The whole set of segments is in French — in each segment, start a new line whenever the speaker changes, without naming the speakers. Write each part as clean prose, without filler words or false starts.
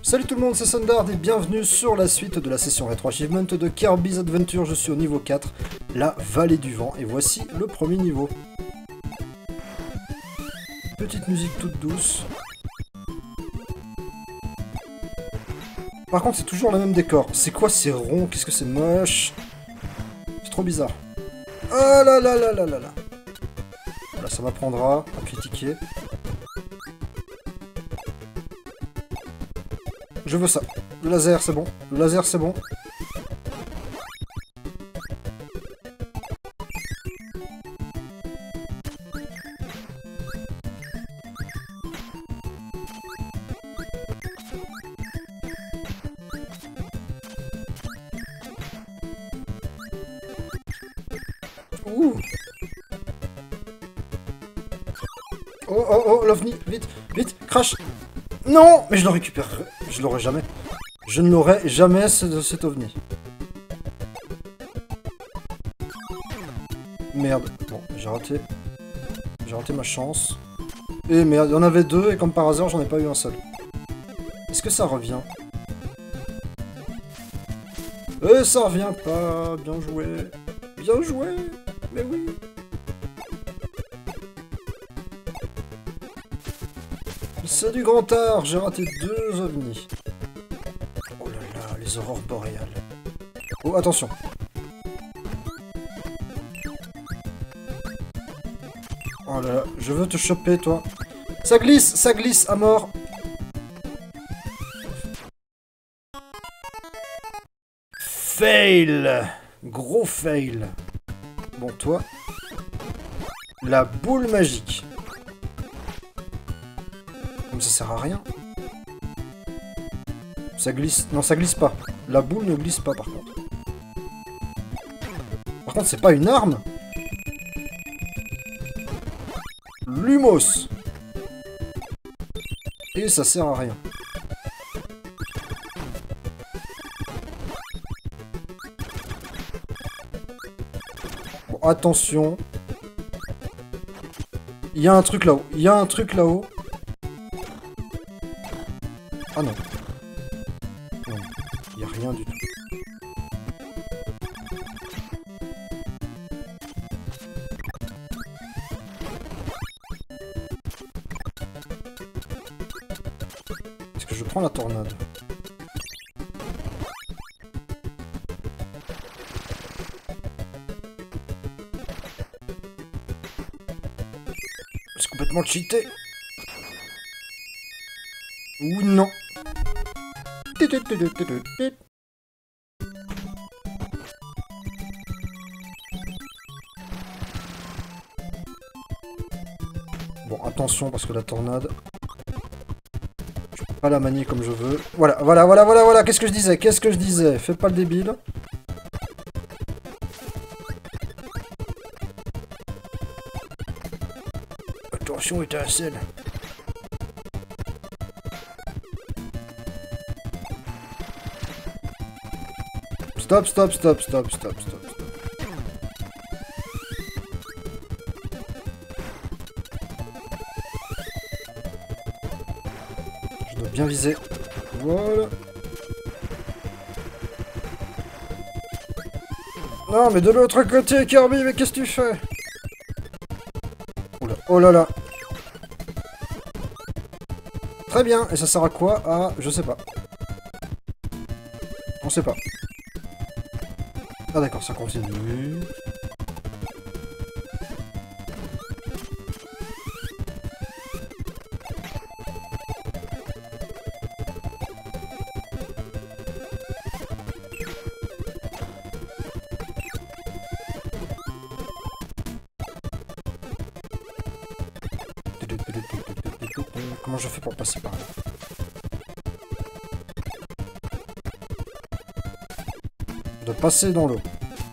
Salut tout le monde, c'est Sundard et bienvenue sur la suite de la session Retro Achievement de Kirby's Adventure. Je suis au niveau 4, la Vallée du Vent, et voici le premier niveau. Petite musique toute douce. Par contre, c'est toujours le même décor. C'est quoi ces ronds? Qu'est-ce que c'est moche? C'est trop bizarre. Oh là là là là là là. Voilà, ça m'apprendra à critiquer. Je veux ça. Le laser, c'est bon. Le laser, c'est bon. Ouh. Oh, oh, oh, l'OVNI, vite, vite, crash. Non, mais je le récupérerai. Je l'aurai jamais. Je ne l'aurai jamais, cet OVNI. Merde. Bon, j'ai raté. J'ai raté ma chance. Et merde, il y en avait deux, et comme par hasard, j'en ai pas eu un seul. Est-ce que ça revient? Ça revient pas. Bien joué. Bien joué. Mais oui. C'est du grand art, j'ai raté deux ovnis. Oh là là, les aurores boréales. Oh, attention. Oh là là, je veux te choper, toi. Ça glisse à mort. Fail. Gros fail. Bon, toi. La boule magique. Ça sert à rien. Ça glisse. Non, ça glisse pas. La boule ne glisse pas, par contre. Par contre, c'est pas une arme. Lumos. Et ça sert à rien. Bon, attention. Il y a un truc là-haut. Il y a un truc là-haut. Ah non. Non, il n'y a rien du tout. Est-ce que je prends la tornade? C'est complètement cheaté. Ou non. Bon, attention, parce que la tornade... Je peux pas la manier comme je veux. Voilà, voilà. Qu'est-ce que je disais? Fais pas le débile. Attention, étincelle. Stop. Je dois bien viser. Voilà. Non, mais de l'autre côté, Kirby, mais qu'est-ce que tu fais? Oula, oh là là. Très bien, et ça sert à quoi? Ah, je sais pas. On sait pas. Ah d'accord, ça continue. Comment je fais pour passer par là? De passer dans l'eau.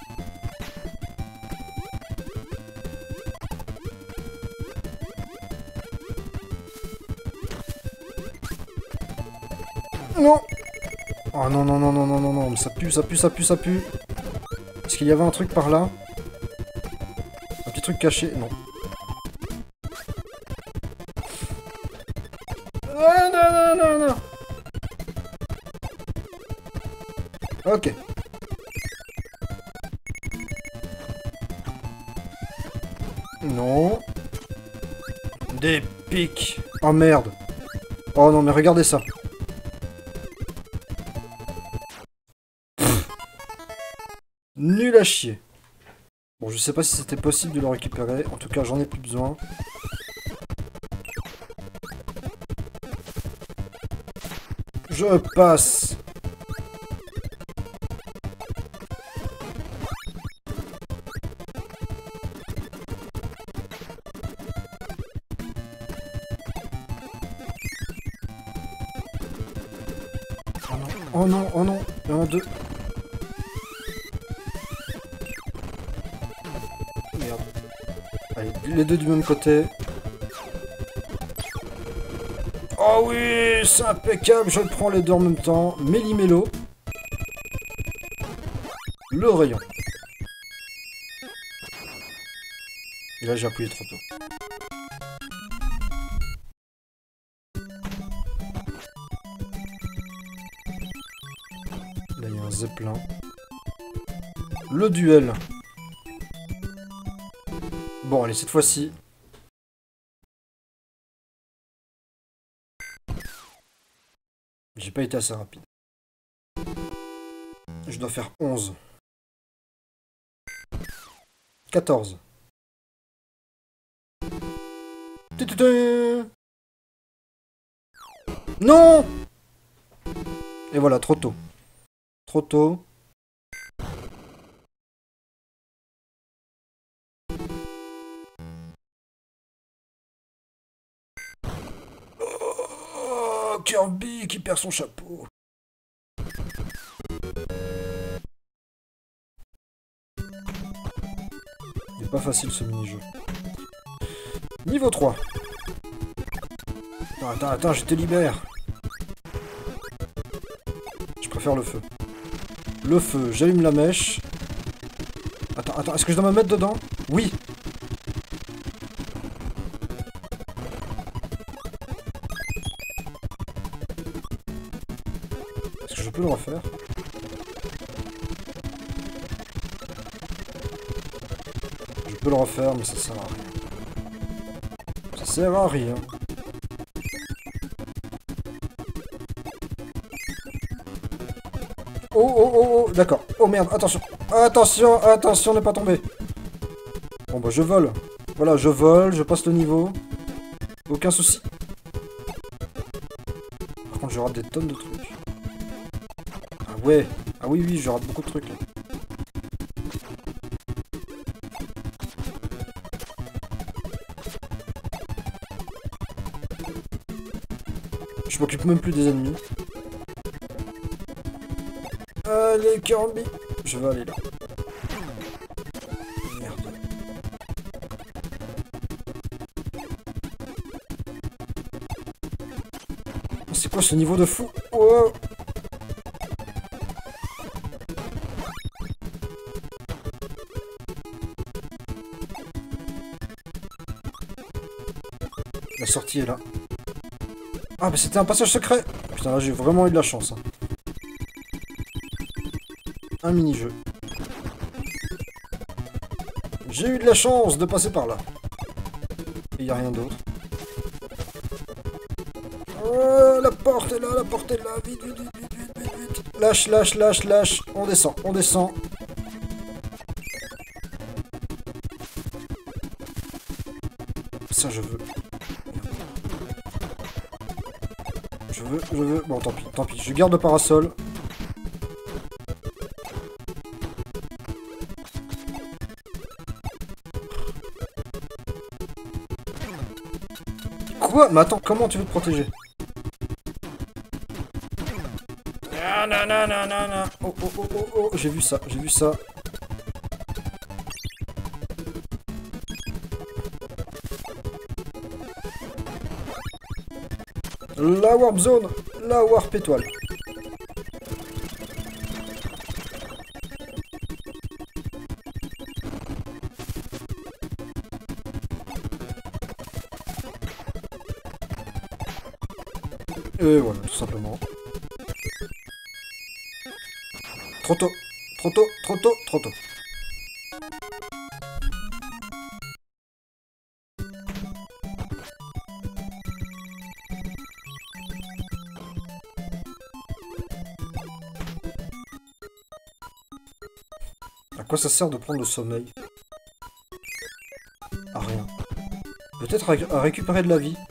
Non. Oh non, mais ça pue. Est-ce qu'il y avait un truc par là? Un petit truc caché? Non. Non. Ok. Non. Des pics. Oh merde. Oh non, mais regardez ça. Pff. Nul à chier. Bon, je sais pas si c'était possible de le récupérer. En tout cas, j'en ai plus besoin. Je passe. Oh non, oh non, il y en a deux. Merde. Allez, les deux du même côté. Oh oui, c'est impeccable, je prends les deux en même temps. Méli-mélo. Le rayon. Et là, j'ai appuyé trop tôt. Là, il y a un zeppelin. Le duel. Bon, allez, cette fois-ci. J'ai pas été assez rapide. Je dois faire 11. 14. Non! Et voilà, trop tôt. Trop tôt. Oh, Kirby qui perd son chapeau. Il est pas facile ce mini-jeu. Niveau 3. Attends, je te libère. Je préfère le feu. Le feu, j'allume la mèche. Attends, est-ce que je dois me mettre dedans? Oui. Est-ce que je peux le refaire? Je peux le refaire, mais ça sert à rien. Ça sert à rien. Oh, d'accord. Oh merde, attention. Attention, ne pas tomber. Bon bah je vole. Voilà, je vole, je passe le niveau. Aucun souci. Par contre, je rate des tonnes de trucs. Ah ouais. Ah oui, je rate beaucoup de trucs là. Je m'occupe même plus des ennemis. Allez, Kirby. Je vais aller là. Merde. C'est quoi ce niveau de fou? Oh. La sortie est là. Ah, mais c'était un passage secret! Putain, là j'ai vraiment eu de la chance. Hein. Un mini-jeu. J'ai eu de la chance de passer par là. Et y a rien d'autre. Oh, la porte est là, vite. Lâche. On descend. Ça, je veux. Je veux. Bon, tant pis. Je garde le parasol. Quoi? Mais attends, comment tu veux te protéger? Non. Oh, j'ai vu ça. La warp zone, la warp étoile. Et voilà, tout simplement. Trop tôt. Trop tôt, trop tôt, trop tôt. À quoi ça sert de prendre le sommeil? À rien. Peut-être à récupérer de la vie.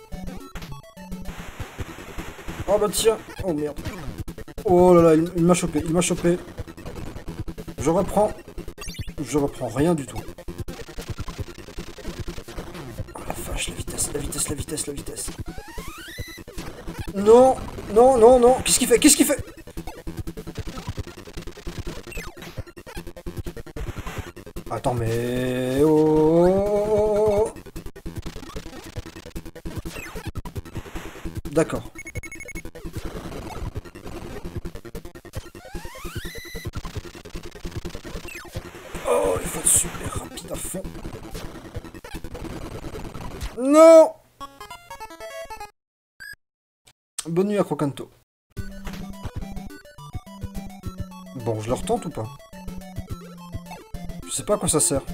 Oh bah tiens. Oh merde. Oh là là, il m'a chopé, il m'a chopé. Je reprends. Je reprends rien du tout. Oh la vache, la vitesse, la vitesse, la vitesse, la vitesse. Non, non, non, non. Qu'est-ce qu'il fait? Qu'est-ce qu'il fait? Attends, mais... Oh. D'accord. Oh, il faut être super rapide à fond. Non! Bonne nuit à Crocanto. Bon, je le retente ou pas? Je sais pas à quoi ça sert.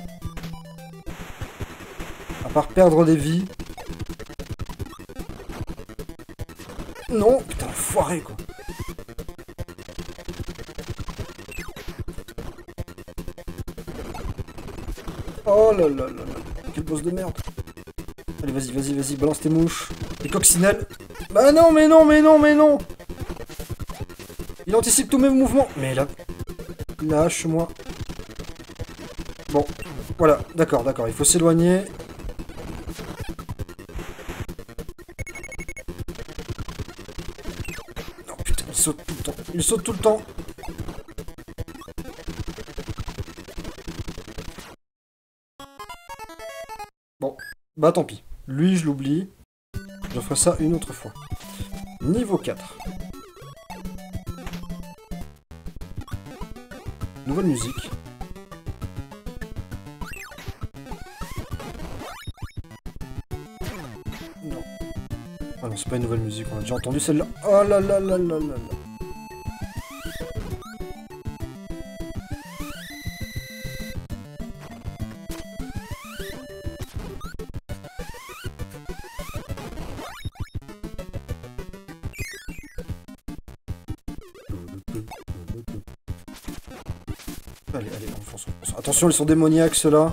À part perdre des vies. Non, putain, enfoiré quoi. Oh là là là là. Quel boss de merde. Allez, vas-y, vas-y, vas-y, balance tes mouches. Les coccinelles. Bah non, mais non, mais non, mais non. Il anticipe tous mes mouvements. Mais là... Lâche-moi. Bon, voilà, d'accord, d'accord, il faut s'éloigner. Non, putain, il saute tout le temps. Il saute tout le temps. Bon, bah tant pis. Lui, je l'oublie. Je ferai ça une autre fois. Niveau 4. Nouvelle musique. Non. Ah non, c'est pas une nouvelle musique, on a déjà entendu celle-là. Oh là là là là là là. Allez, allez, on fonce, on fonce. Attention, ils sont démoniaques, ceux-là.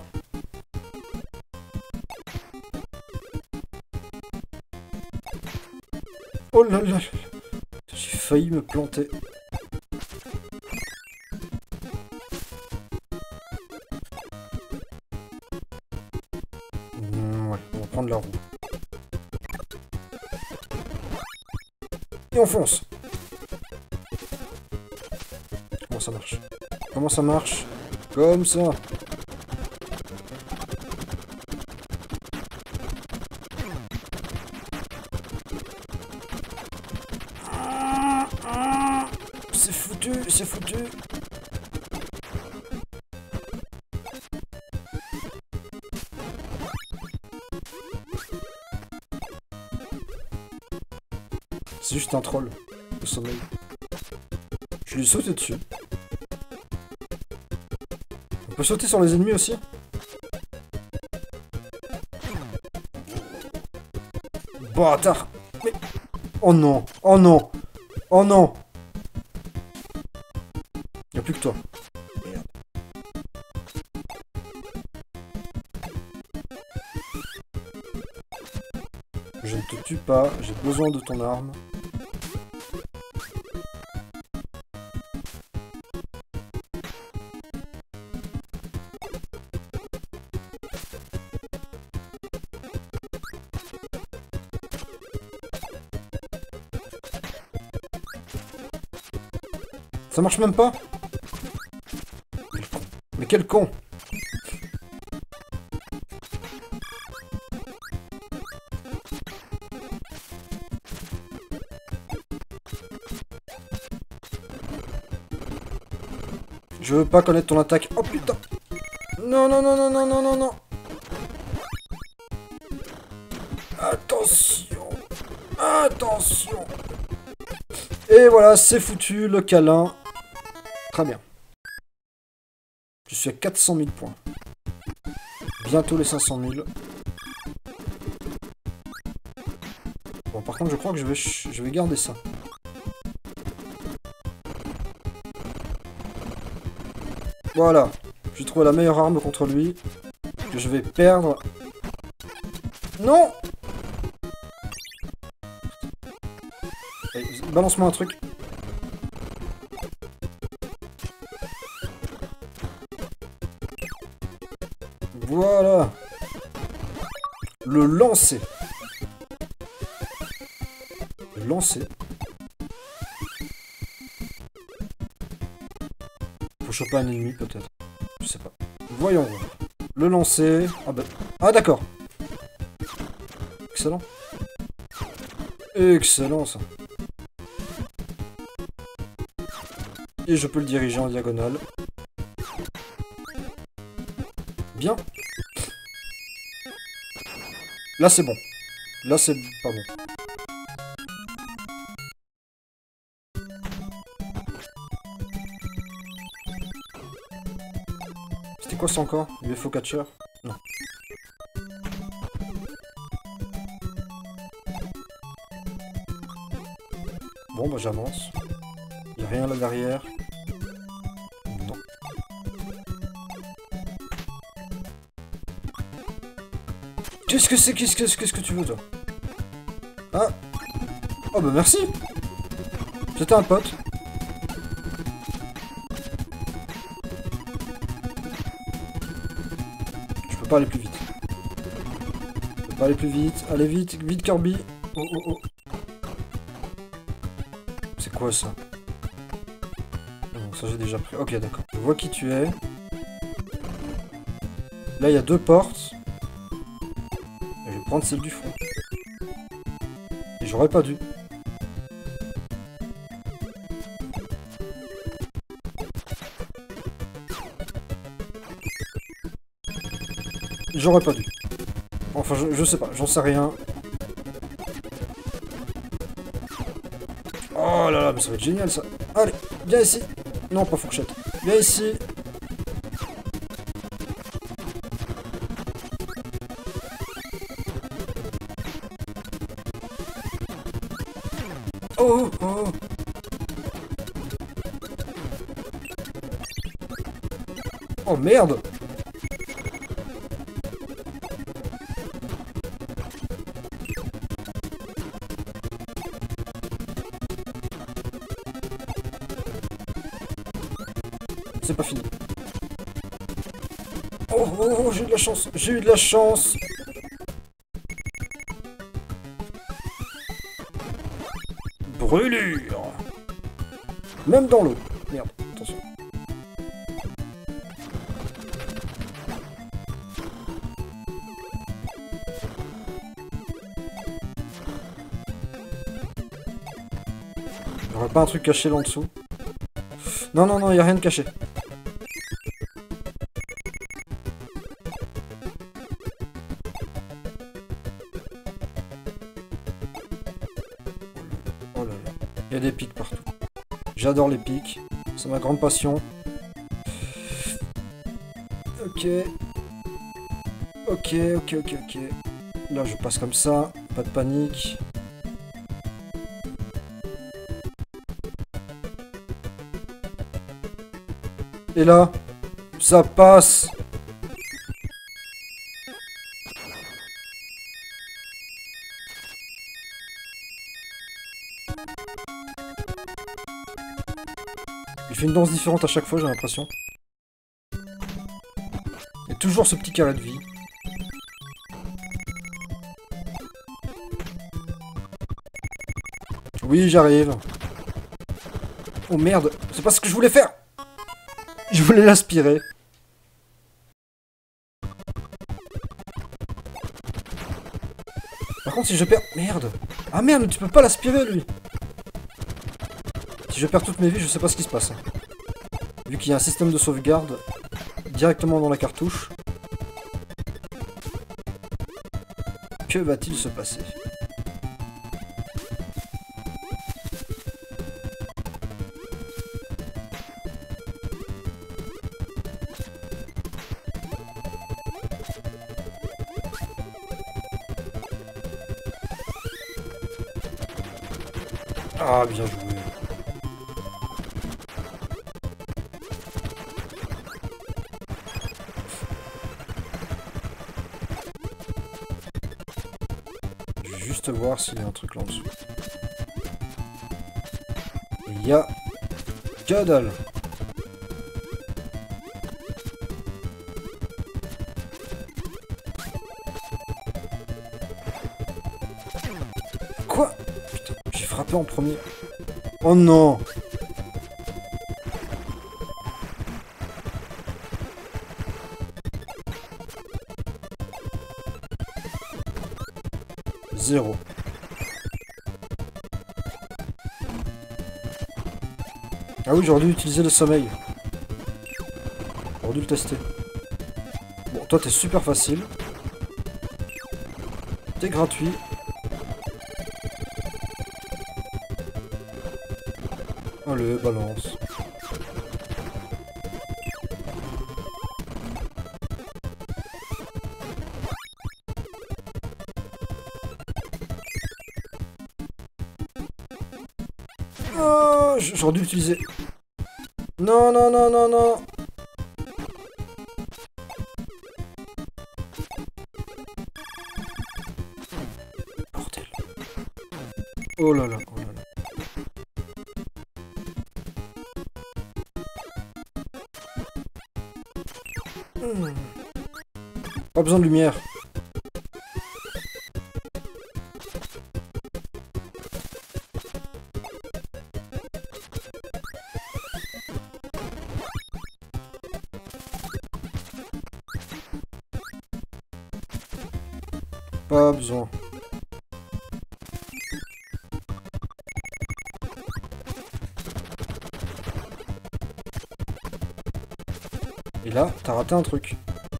Oh là là là. J'ai failli me planter. Ouais, on va prendre la roue. Et on fonce. Comment ça marche? Comment ça marche? Comme ça. C'est foutu, c'est foutu. C'est juste un troll, le sommeil. Je lui ai sauté dessus. On peut sauter sur les ennemis aussi? Bâtard! Mais... Oh non! Oh non! Oh non! Y'a plus que toi. Merde. Je ne te tue pas, j'ai besoin de ton arme. Ça marche même pas? Mais quel con! Je veux pas connaître ton attaque. Oh putain! Non, non, non, non, non, non, non, non! Attention! Attention! Et voilà, c'est foutu, le câlin. Très bien. Je suis à 400 000 points. Bientôt les 500 000. Bon, par contre, je crois que je vais garder ça. Voilà. J'ai trouvé la meilleure arme contre lui. Que je vais perdre. Non! Allez, balance-moi un truc. Voilà. Le lancer. Le lancer. Faut choper un ennemi peut-être. Je sais pas. Voyons voir. Le lancer. Ah bah. Ah d'accord. Excellent. Excellent ça. Et je peux le diriger en diagonale. Bien. Là c'est bon. Là c'est pas bon. C'était quoi ça encore? UFO catcher? Non. Bon bah j'avance. Y'a rien là derrière. Non. Qu'est-ce que c'est? Qu'est-ce que tu veux toi? Ah. Oh bah merci. C'était un pote. Je peux pas aller plus vite. Je peux pas aller plus vite. Allez vite, vite Kirby. Oh oh oh. C'est quoi ça? Non, ça j'ai déjà pris. Ok d'accord. Je vois qui tu es. Là il y a deux portes. Et je vais prendre celle du fond. Et j'aurais pas dû. J'aurais pas dû. Enfin, je sais pas, j'en sais rien. Oh là là, mais ça va être génial ça. Allez, viens ici. Non, pas fourchette. Viens ici. Oh, oh, oh. Oh merde. C'est pas fini. Oh, oh, oh, j'ai eu de la chance. J'ai eu de la chance. Brûlure. Même dans l'eau. Merde, attention. Y'aurait pas un truc caché là en dessous? Non, non, non, y a rien de caché. Oh là là. Il y a des pics partout. J'adore les pics. C'est ma grande passion. Ok. Ok, ok, ok, ok. Là, je passe comme ça. Pas de panique. Et là, ça passe. Il fait une danse différente à chaque fois, j'ai l'impression. Il y a toujours ce petit carré de vie. Oui, j'arrive. Oh merde, c'est pas ce que je voulais faire. Je voulais l'aspirer. Par contre, si je perds... Merde. Ah merde, tu peux pas l'aspirer, lui. Si je perds toutes mes vies, je sais pas ce qui se passe. Vu qu'il y a un système de sauvegarde directement dans la cartouche. Que va-t-il se passer? Ah, bien joué. Je vais juste voir s'il y a un truc là en dessous. Il y a que dalle. Quoi? Putain, j'ai frappé en premier. Oh non! Zéro. Ah oui, j'aurais dû utiliser le sommeil. J'aurais dû le tester. Bon, toi t'es super facile. T'es gratuit. Allez, balance. Oh, j'aurais dû l'utiliser. Non, non, non, non, non. Bordel. Oh là là, oh là là. Pas besoin de lumière. Pas besoin. Et là, t'as raté un truc.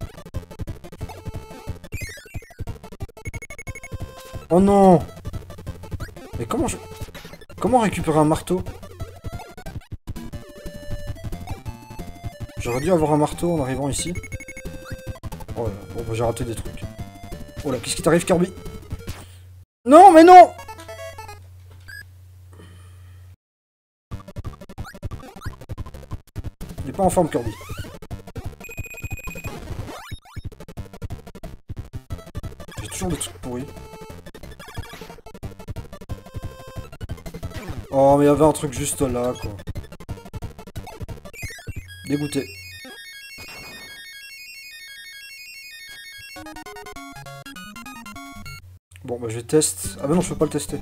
Oh non! Mais comment je... Comment récupérer un marteau? J'aurais dû avoir un marteau en arrivant ici. Oh là, bon bah j'ai raté des trucs. Oh là, qu'est-ce qui t'arrive, Kirby? Non, mais non! Il est pas en forme, Kirby. J'ai toujours des trucs pourris. Oh, mais il y avait un truc juste là, quoi. Dégoûté. Bon, bah je teste. Ah bah non, je peux pas le tester.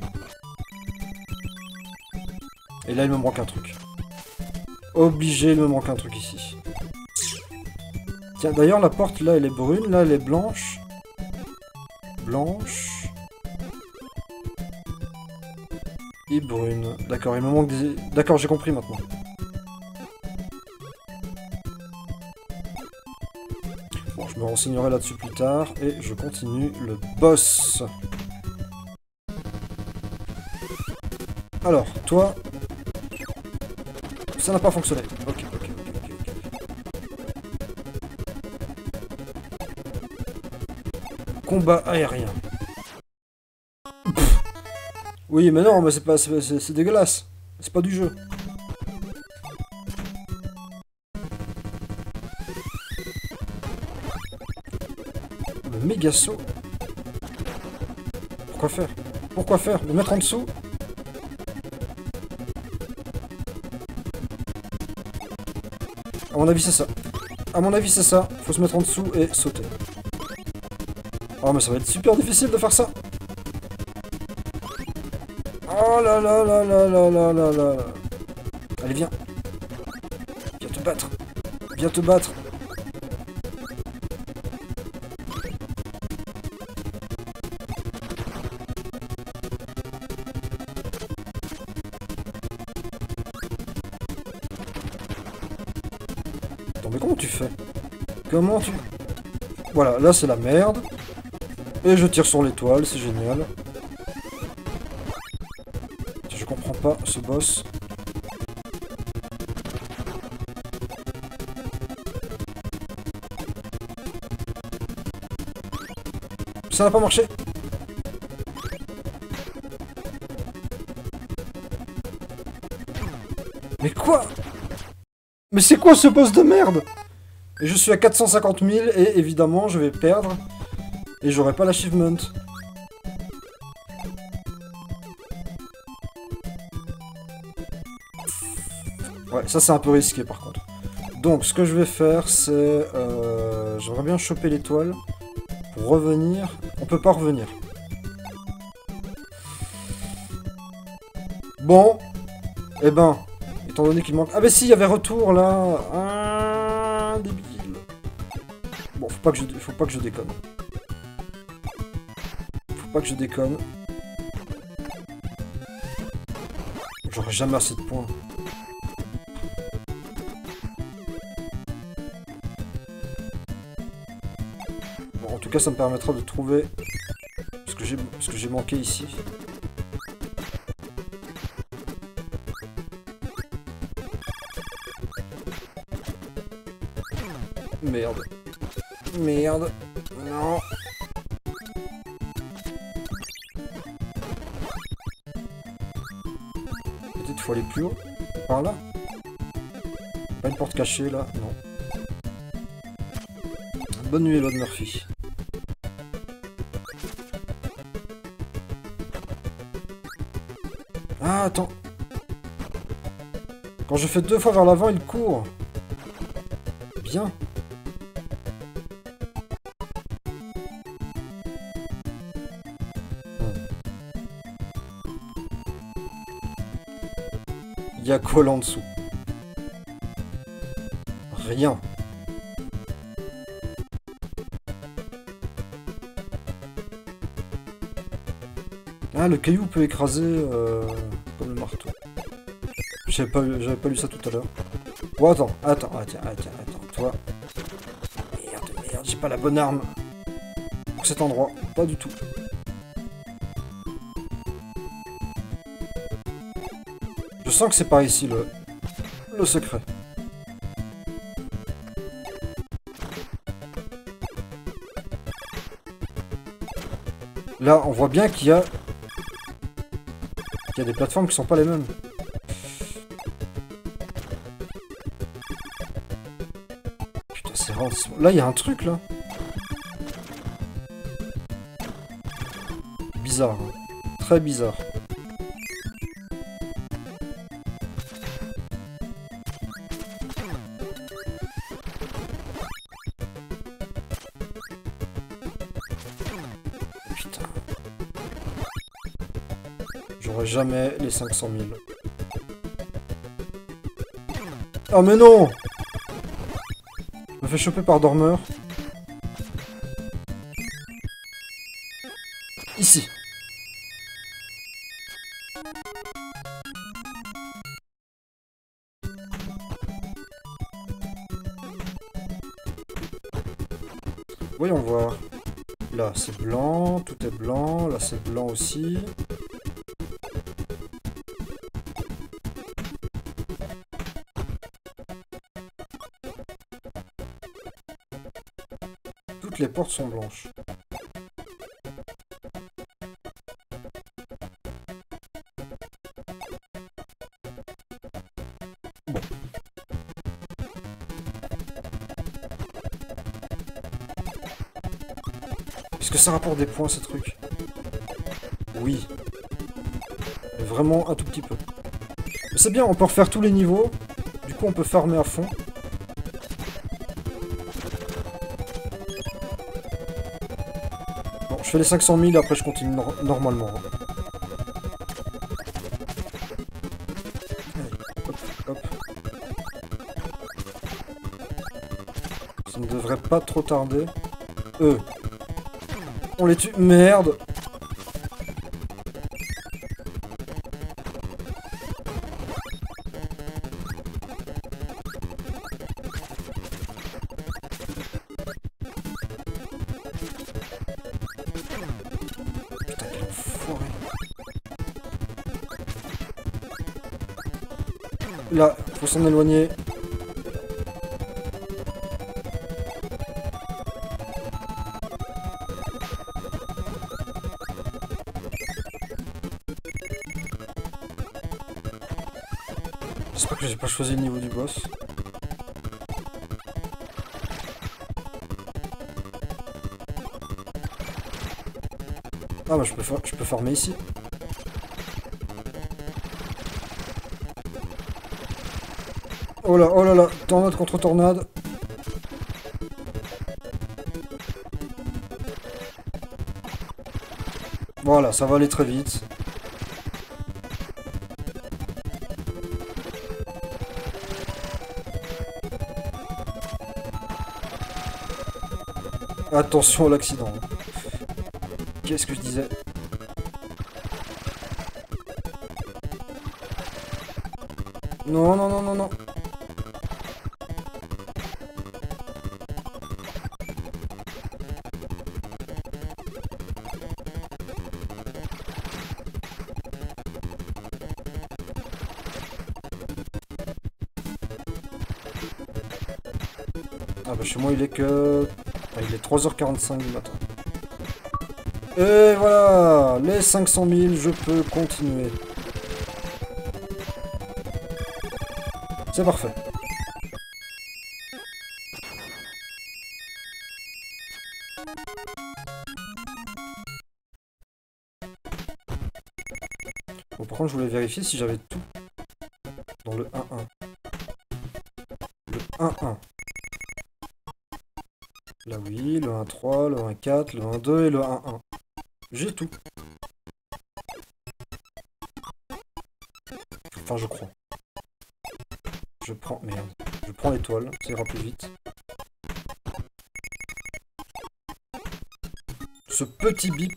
Et là, il me manque un truc. Obligé, il me manque un truc ici. Tiens, d'ailleurs, la porte, là, elle est brune. Là, elle est blanche. Blanche. Et brune. D'accord, il me manque des... D'accord, j'ai compris maintenant. Bon, je me renseignerai là-dessus plus tard. Et je continue le boss. Alors, toi... Ça n'a pas fonctionné. Ok, ok, ok, ok. Combat aérien. Pff. Oui, mais non, mais c'est pas... C'est dégueulasse. C'est pas du jeu. Le méga saut. Pourquoi faire? Pourquoi faire? Le mettre en dessous? À mon avis, c'est ça. À mon avis, c'est ça. Faut se mettre en dessous et sauter. Oh, mais ça va être super difficile de faire ça. Oh là là là là là là là là. Allez, viens. Viens te battre. Viens te battre. Attends, mais comment tu fais? Comment tu... Voilà, là c'est la merde. Et je tire sur l'étoile, c'est génial. Je comprends pas ce boss. Ça n'a pas marché. Mais quoi? Mais c'est quoi ce boss de merde? Et je suis à 450 000 et évidemment je vais perdre. Et j'aurai pas l'achievement. Ouais, ça c'est un peu risqué par contre. Donc ce que je vais faire c'est... j'aimerais bien choper l'étoile. Pour revenir... On peut pas revenir. Bon. Eh ben... Étant donné qu'il manque... Ah bah si, il y avait retour là. Ah, débile. Bon, faut pas que je déconne. Faut pas que je déconne. J'aurai jamais assez de points. Bon, en tout cas, ça me permettra de trouver ce que j'ai manqué ici. Merde. Merde. Non. Peut-être faut aller plus haut. Par là. Pas une porte cachée là. Non. Bonne nuit, Lord Murphy. Ah, attends. Quand je fais 2 fois vers l'avant, il court. Bien. Il y a quoi là en dessous? Rien. Ah, le caillou peut écraser comme le marteau. J'avais pas lu ça tout à l'heure. Oh, attends, toi. Merde, j'ai pas la bonne arme. Pour cet endroit, pas du tout. Je sens que c'est par ici le secret. Là, on voit bien qu'il y a des plateformes qui sont pas les mêmes. Putain, c'est vraiment... Là, il y a un truc, là. Bizarre. Hein. Très bizarre. J'aurai jamais les 500 000. Oh mais non! Je me fais choper par dormeur. Ici. Voyons voir. Là c'est blanc, tout est blanc, là c'est blanc aussi. Toutes les portes sont blanches. Bon. Est-ce que ça rapporte des points, ces trucs? Oui. Mais vraiment un tout petit peu. Mais c'est bien, on peut refaire tous les niveaux. Du coup, on peut farmer à fond. Bon, je fais les 500 000, après je continue normalement. Allez, hop, hop. Ça ne devrait pas trop tarder. On les tue. Merde. Putain, quel enfoiré. Là, faut s'en éloigner. J'espère que j'ai pas choisi le niveau du boss. Ah bah je peux farmer ici. Oh là là, tornade contre tornade. Voilà, ça va aller très vite. Attention à l'accident. Qu'est-ce que je disais? Non, non, non, non, non. Ah bah chez moi il est que... Ah, il est 3h45 du matin. Et voilà, les 500 000, je peux continuer. C'est parfait. Bon, par contre, je voulais vérifier si j'avais tout dans le 1-1. Le 1-1. Là oui, le 1-3, le 1-4, le 1-2 et le 1-1. J'ai tout. Enfin, je crois. Je prends... Merde. Je prends l'étoile, ça ira plus vite. Ce petit bip.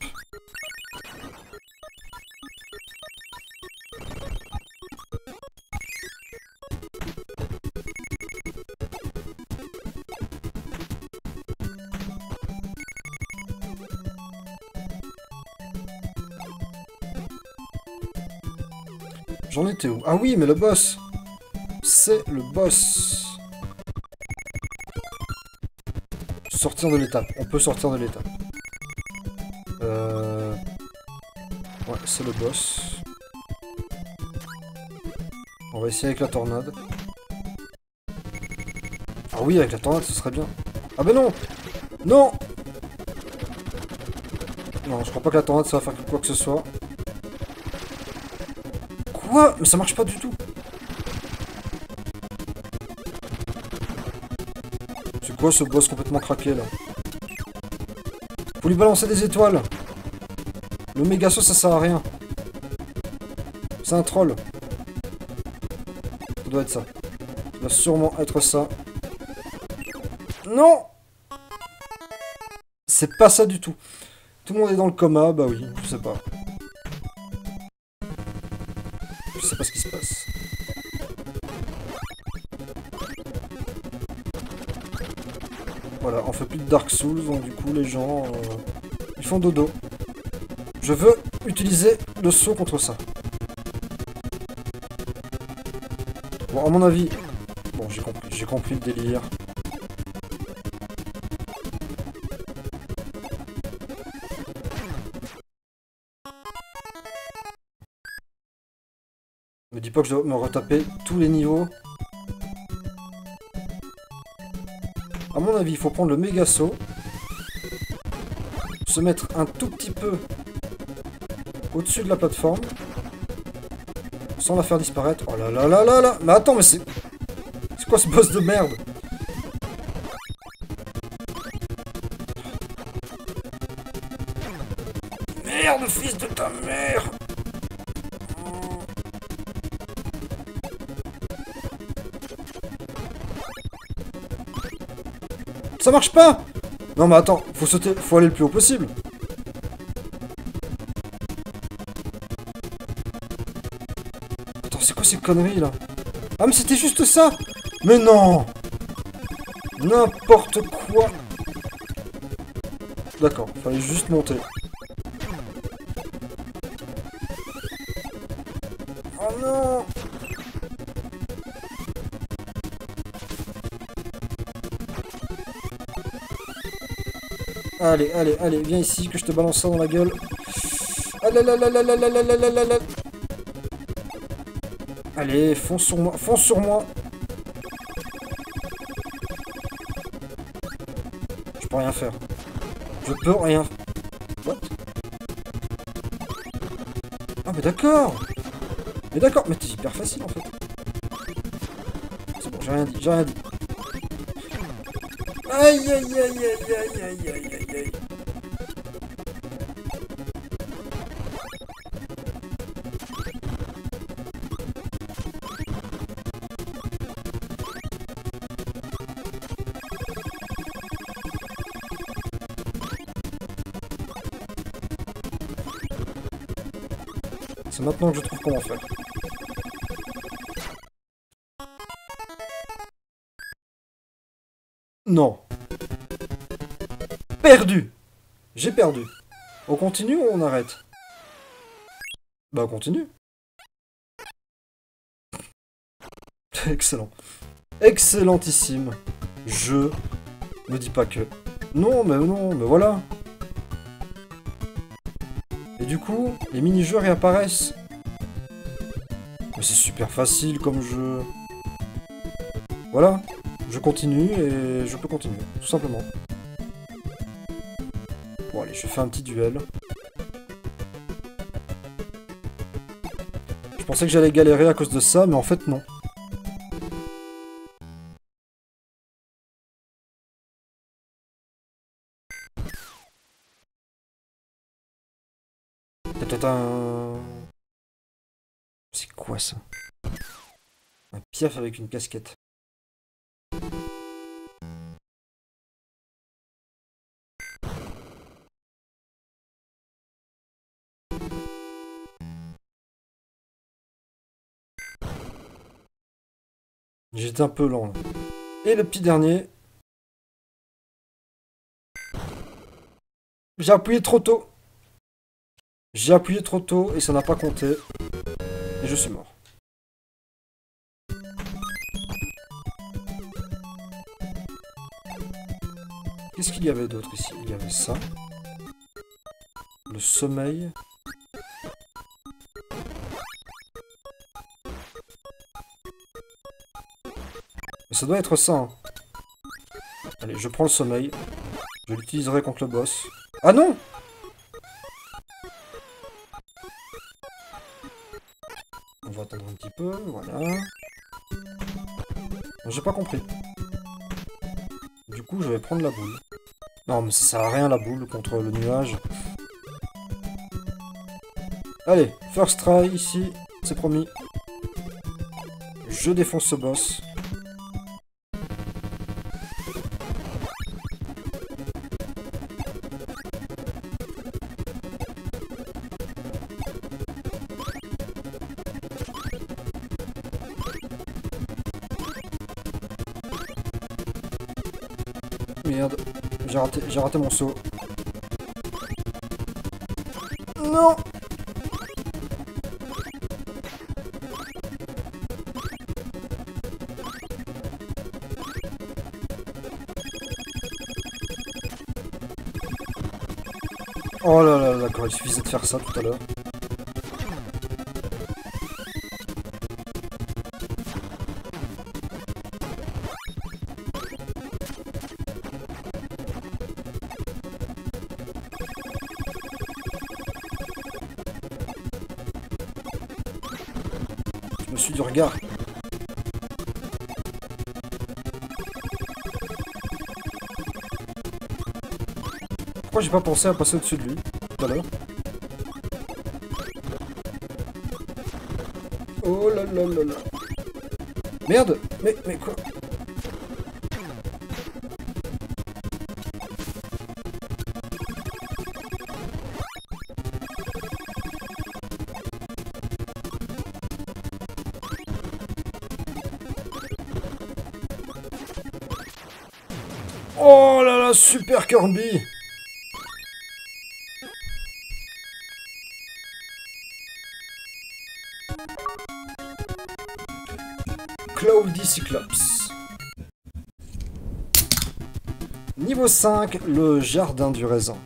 J'en étais où? Ah oui, mais le boss! C'est le boss! Sortir de l'étape. On peut sortir de l'étape. Ouais, c'est le boss. On va essayer avec la tornade. Ah oui, avec la tornade, ce serait bien. Ah ben non! Non! Non, je crois pas que la tornade, ça va faire quoi que ce soit. Quoi? Mais ça marche pas du tout. C'est quoi ce boss complètement craqué là? Faut lui balancer des étoiles. Le méga-saut ça sert à rien. C'est un troll. Ça doit être ça. Ça doit sûrement être ça. Non! C'est pas ça du tout. Tout le monde est dans le coma, bah oui, je sais pas. Je sais pas ce qui se passe. Voilà, on fait plus de Dark Souls, donc du coup les gens, ils font dodo. Je veux utiliser le saut contre ça. Bon, à mon avis... Bon, j'ai compris le délire. Me dis pas que je dois me retaper tous les niveaux. À mon avis, il faut prendre le méga saut. Se mettre un tout petit peu au-dessus de la plateforme. Sans la faire disparaître. Oh là là là là là! Mais attends, mais c'est... C'est quoi ce boss de merde? Merde, fils de ta mère! Ça marche pas! Non mais attends, faut sauter, faut aller le plus haut possible. Attends, c'est quoi ces conneries là? Ah mais c'était juste ça! Mais non! N'importe quoi! D'accord, fallait juste monter. Oh non! Allez, allez, allez, viens ici que je te balance ça dans la gueule. Ah là là là là là là là là là là. Allez, fonce sur moi, fonce sur moi. Je peux rien faire. Je peux rien... What? Ah mais d'accord. Mais d'accord, mais c'est hyper facile en fait. C'est bon, j'ai rien dit, j'ai rien dit. Aïe aïe aïe aïe aïe aïe aïe aïe aïe. C'est maintenant que je trouve comment faire. Non. Perdu. J'ai perdu. On continue ou on arrête? Bah on continue. Excellent. Excellentissime. Je me dis pas que... Non, mais voilà. Et du coup, les mini-jeux réapparaissent. Mais c'est super facile comme jeu. Voilà. Je continue et je peux continuer. Tout simplement. Bon allez, je fais un petit duel. Je pensais que j'allais galérer à cause de ça, mais en fait non. C'est quoi ça? Un piaf avec une casquette. J'étais un peu lent là. Et le petit dernier. J'ai appuyé trop tôt. J'ai appuyé trop tôt et ça n'a pas compté. Et je suis mort. Qu'est-ce qu'il y avait d'autre ici? Il y avait ça. Le sommeil. Mais ça doit être ça. Hein. Allez, je prends le sommeil. Je l'utiliserai contre le boss. Ah non! On va attendre un petit peu, voilà. J'ai pas compris. Du coup, je vais prendre la boule. Non, mais ça sert à rien la boule contre le nuage. Allez, first try ici, c'est promis. Je défonce ce boss. Merde, j'ai raté mon saut. Non! Oh là là, d'accord, il suffisait de faire ça tout à l'heure. Je me suis dit, regarde. Pourquoi j'ai pas pensé à passer au-dessus de lui tout à l'heure? Oh là là là là. Merde! Mais quoi? Oh là là, super Kirby! Cloudy Cyclops. Niveau 5, le jardin du raisin.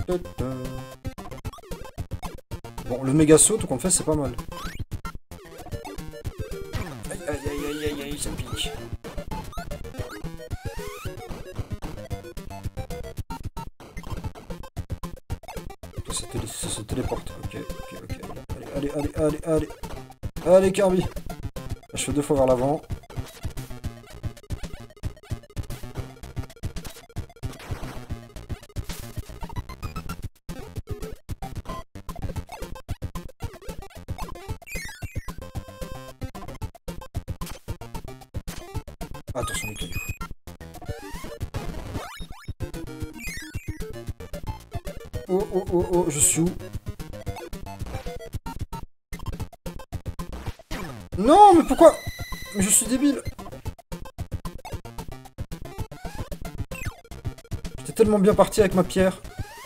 Bon, le méga saut, tout compte fait, c'est pas mal. Aïe, aïe, aïe, aïe, aïe, ça pique. Ça se téléporte. Ok, ok, ok. Allez, allez, allez, allez, allez. Allez, Kirby. Je fais 2 fois vers l'avant. Attention les cailloux. Oh, oh, oh, oh, je suis où? Non, mais pourquoi? Mais je suis débile. J'étais tellement bien parti avec ma pierre.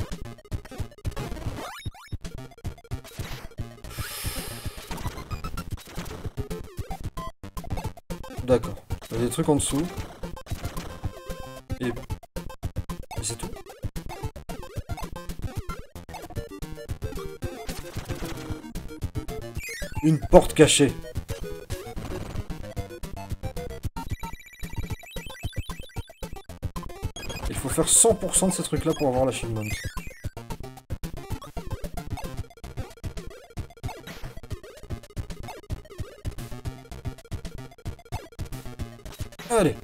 D'accord. Il y a des trucs en dessous. Et c'est tout. Une porte cachée. Il faut faire 100% de ces trucs-là pour avoir l'achievement. Allez.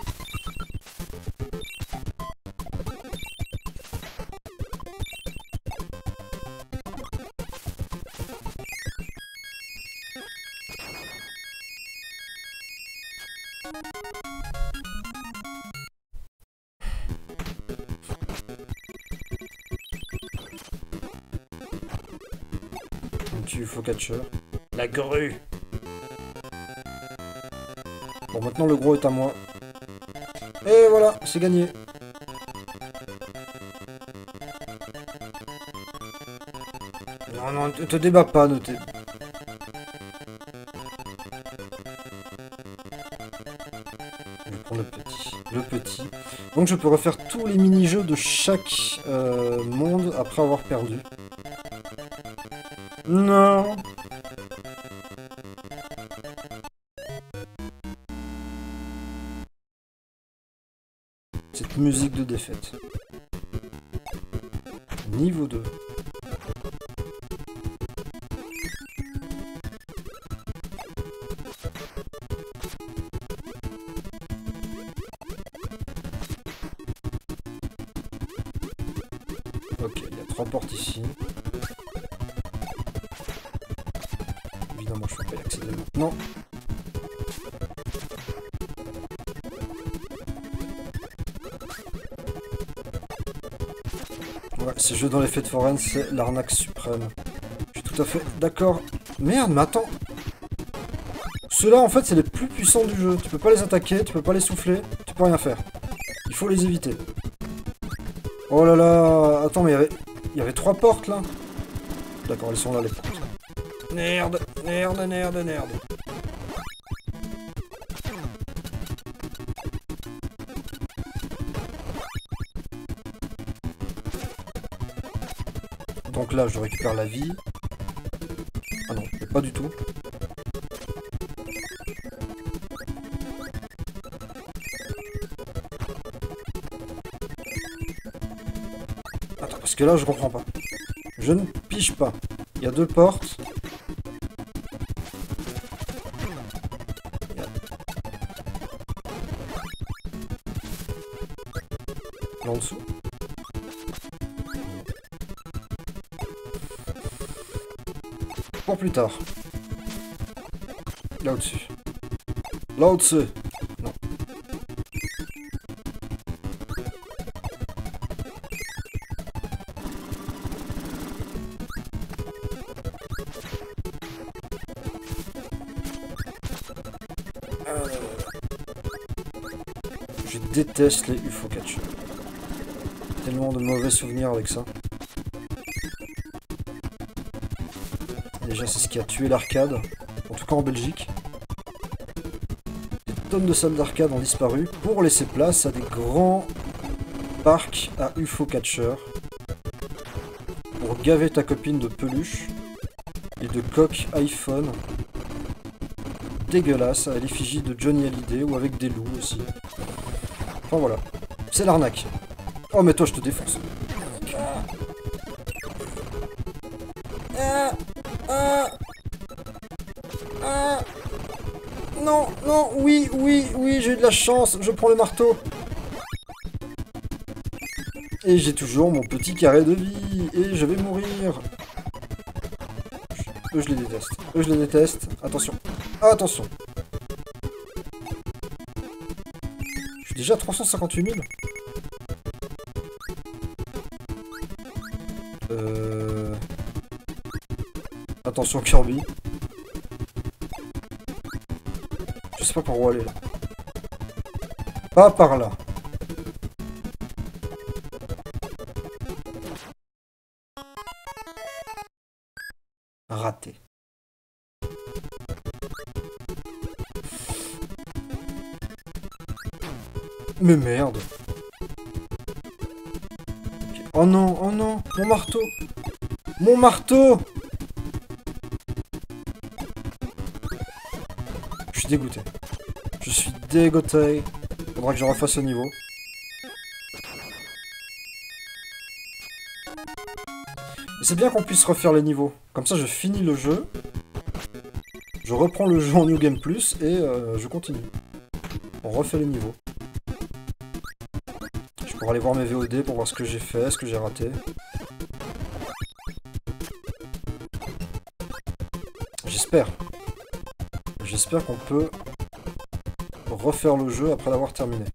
UFO catcher. La grue. Bon, maintenant le gros est à moi. Et voilà, c'est gagné. Non, non, te débat pas, ne t'es... Je vais prendre le petit. Le petit. Donc je peux refaire tous les mini-jeux de chaque monde après avoir perdu. Non. Cette musique de défaite. Niveau 2. Ok, il y a 3 portes ici. Évidemment, je peux pas y accéder maintenant. Ouais, ces jeux dans les fêtes foraines, c'est l'arnaque suprême. Je suis tout à fait d'accord. Merde, mais attends. Ceux-là, en fait, c'est les plus puissants du jeu. Tu peux pas les attaquer, tu peux pas les souffler, tu peux rien faire. Il faut les éviter. Oh là là. Attends, mais il y avait 3 portes, là. D'accord, elles sont là, les portes. Merde, merde, merde, merde. Donc là, je récupère la vie. Ah non, pas du tout. Attends, parce que là, je comprends pas. Je ne pige pas. Il y a 2 portes. Là en dessous. Pour plus tard. Là au-dessus. Là au-dessus. Non. Je déteste les UFO catchers. Tellement de mauvais souvenirs avec ça. Déjà, c'est ce qui a tué l'arcade, en tout cas en Belgique. Des tonnes de salles d'arcade ont disparu pour laisser place à des grands parcs à UFO catchers. pour gaver ta copine de peluche et de coques iPhone dégueulasse à l'effigie de Johnny Hallyday ou avec des loups aussi. Enfin voilà, c'est l'arnaque. Oh mais toi je te défonce. Non, non, oui, oui, oui, j'ai eu de la chance, je prends le marteau. Et j'ai toujours mon petit carré de vie, et je vais mourir. Eux, je les déteste. Eux, je les déteste. Attention. Attention. Je suis déjà à 358 000. Attention, Kirby. Je sais pas par où aller, là. Pas par là. Raté. Mais merde. Okay. Oh non, mon marteau. Mon marteau. Je suis dégoûté. Je suis dégoûté. Faudra que je refasse le niveau. C'est bien qu'on puisse refaire les niveaux. Comme ça, je finis le jeu. Je reprends le jeu en New Game Plus et je continue. On refait les niveaux. Je pourrais aller voir mes VOD pour voir ce que j'ai fait, ce que j'ai raté. J'espère. J'espère qu'on peut refaire le jeu après l'avoir terminé.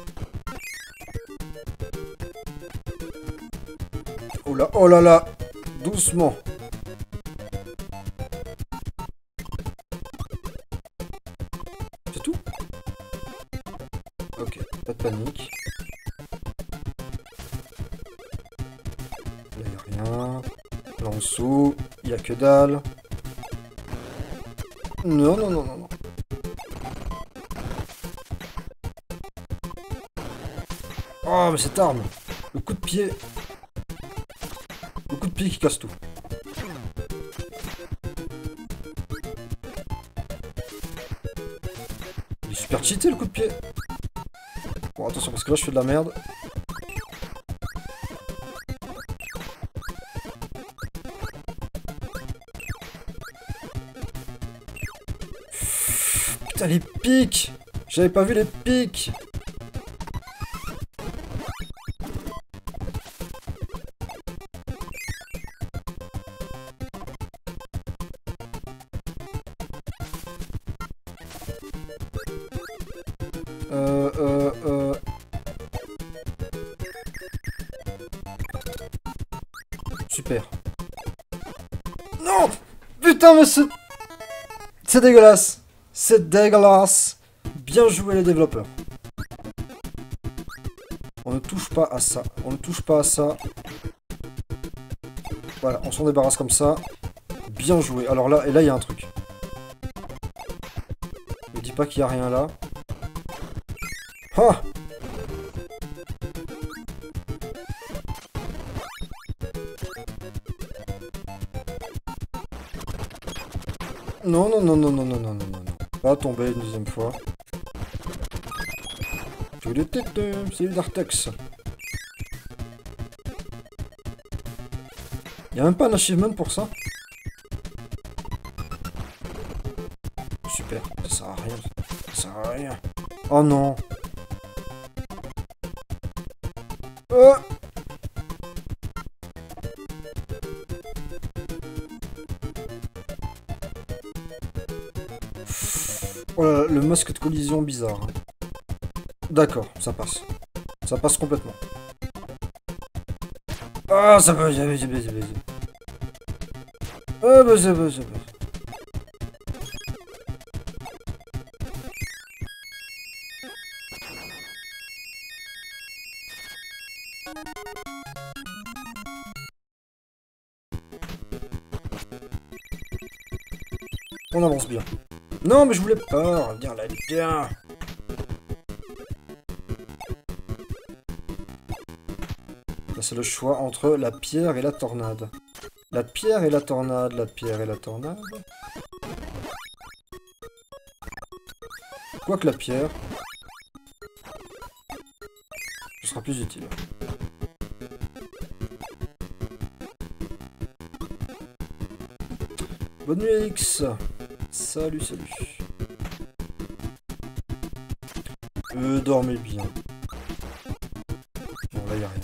Oh là là. Doucement. C'est tout? Ok, pas de panique. Là, il n'y a rien. Là en dessous, il n'y a que dalle. Non, non, non, non, non. Oh, mais cette arme! Le coup de pied! Le coup de pied qui casse tout. Il est super cheaté le coup de pied. Bon, attention, parce que là je fais de la merde. Putain, les pics! J'avais pas vu les pics! Super. Non! Putain, mais c'est dégueulasse! C'est dégueulasse! Bien joué les développeurs. On ne touche pas à ça. On ne touche pas à ça. Voilà, on s'en débarrasse comme ça. Bien joué. Alors là, et là, il y a un truc. Ne dis pas qu'il n'y a rien là. Ah! Non, non, non, non, non, non, non, non, non. Pas tomber une deuxième fois. C'est l'Artex. Y'a même pas un achievement pour ça? Super, ça sert à rien. Ça sert à rien. Oh non. Oh là là, le masque de collision bizarre. D'accord, ça passe. Ça passe complètement. Ah, ça passe. Ah, bah, ça passe. On avance bien. Non, mais je voulais pas. Reviens là, bien. Là, c'est le choix entre la pierre et la tornade. La pierre et la tornade, la pierre et la tornade. Quoique la pierre... ce sera plus utile. Bonne nuit X. Salut, salut. Dormez bien. Bon, là, y a rien.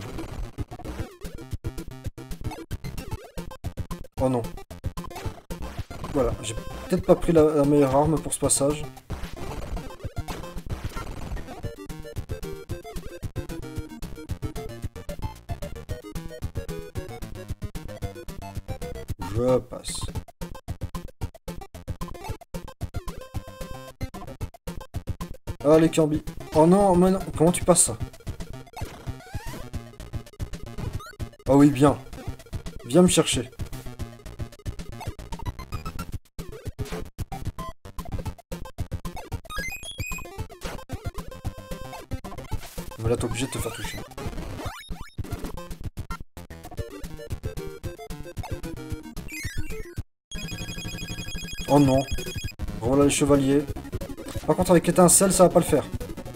Oh non. Voilà, j'ai peut-être pas pris la meilleure arme pour ce passage. Je passe. Ah, les Kirby. Oh non, mais non. Comment tu passes ça? Oh oui, bien. Viens me chercher. Mais là, t'es obligé de te faire toucher. Oh non. Voilà les chevaliers. Par contre, avec étincelle, ça va pas le faire.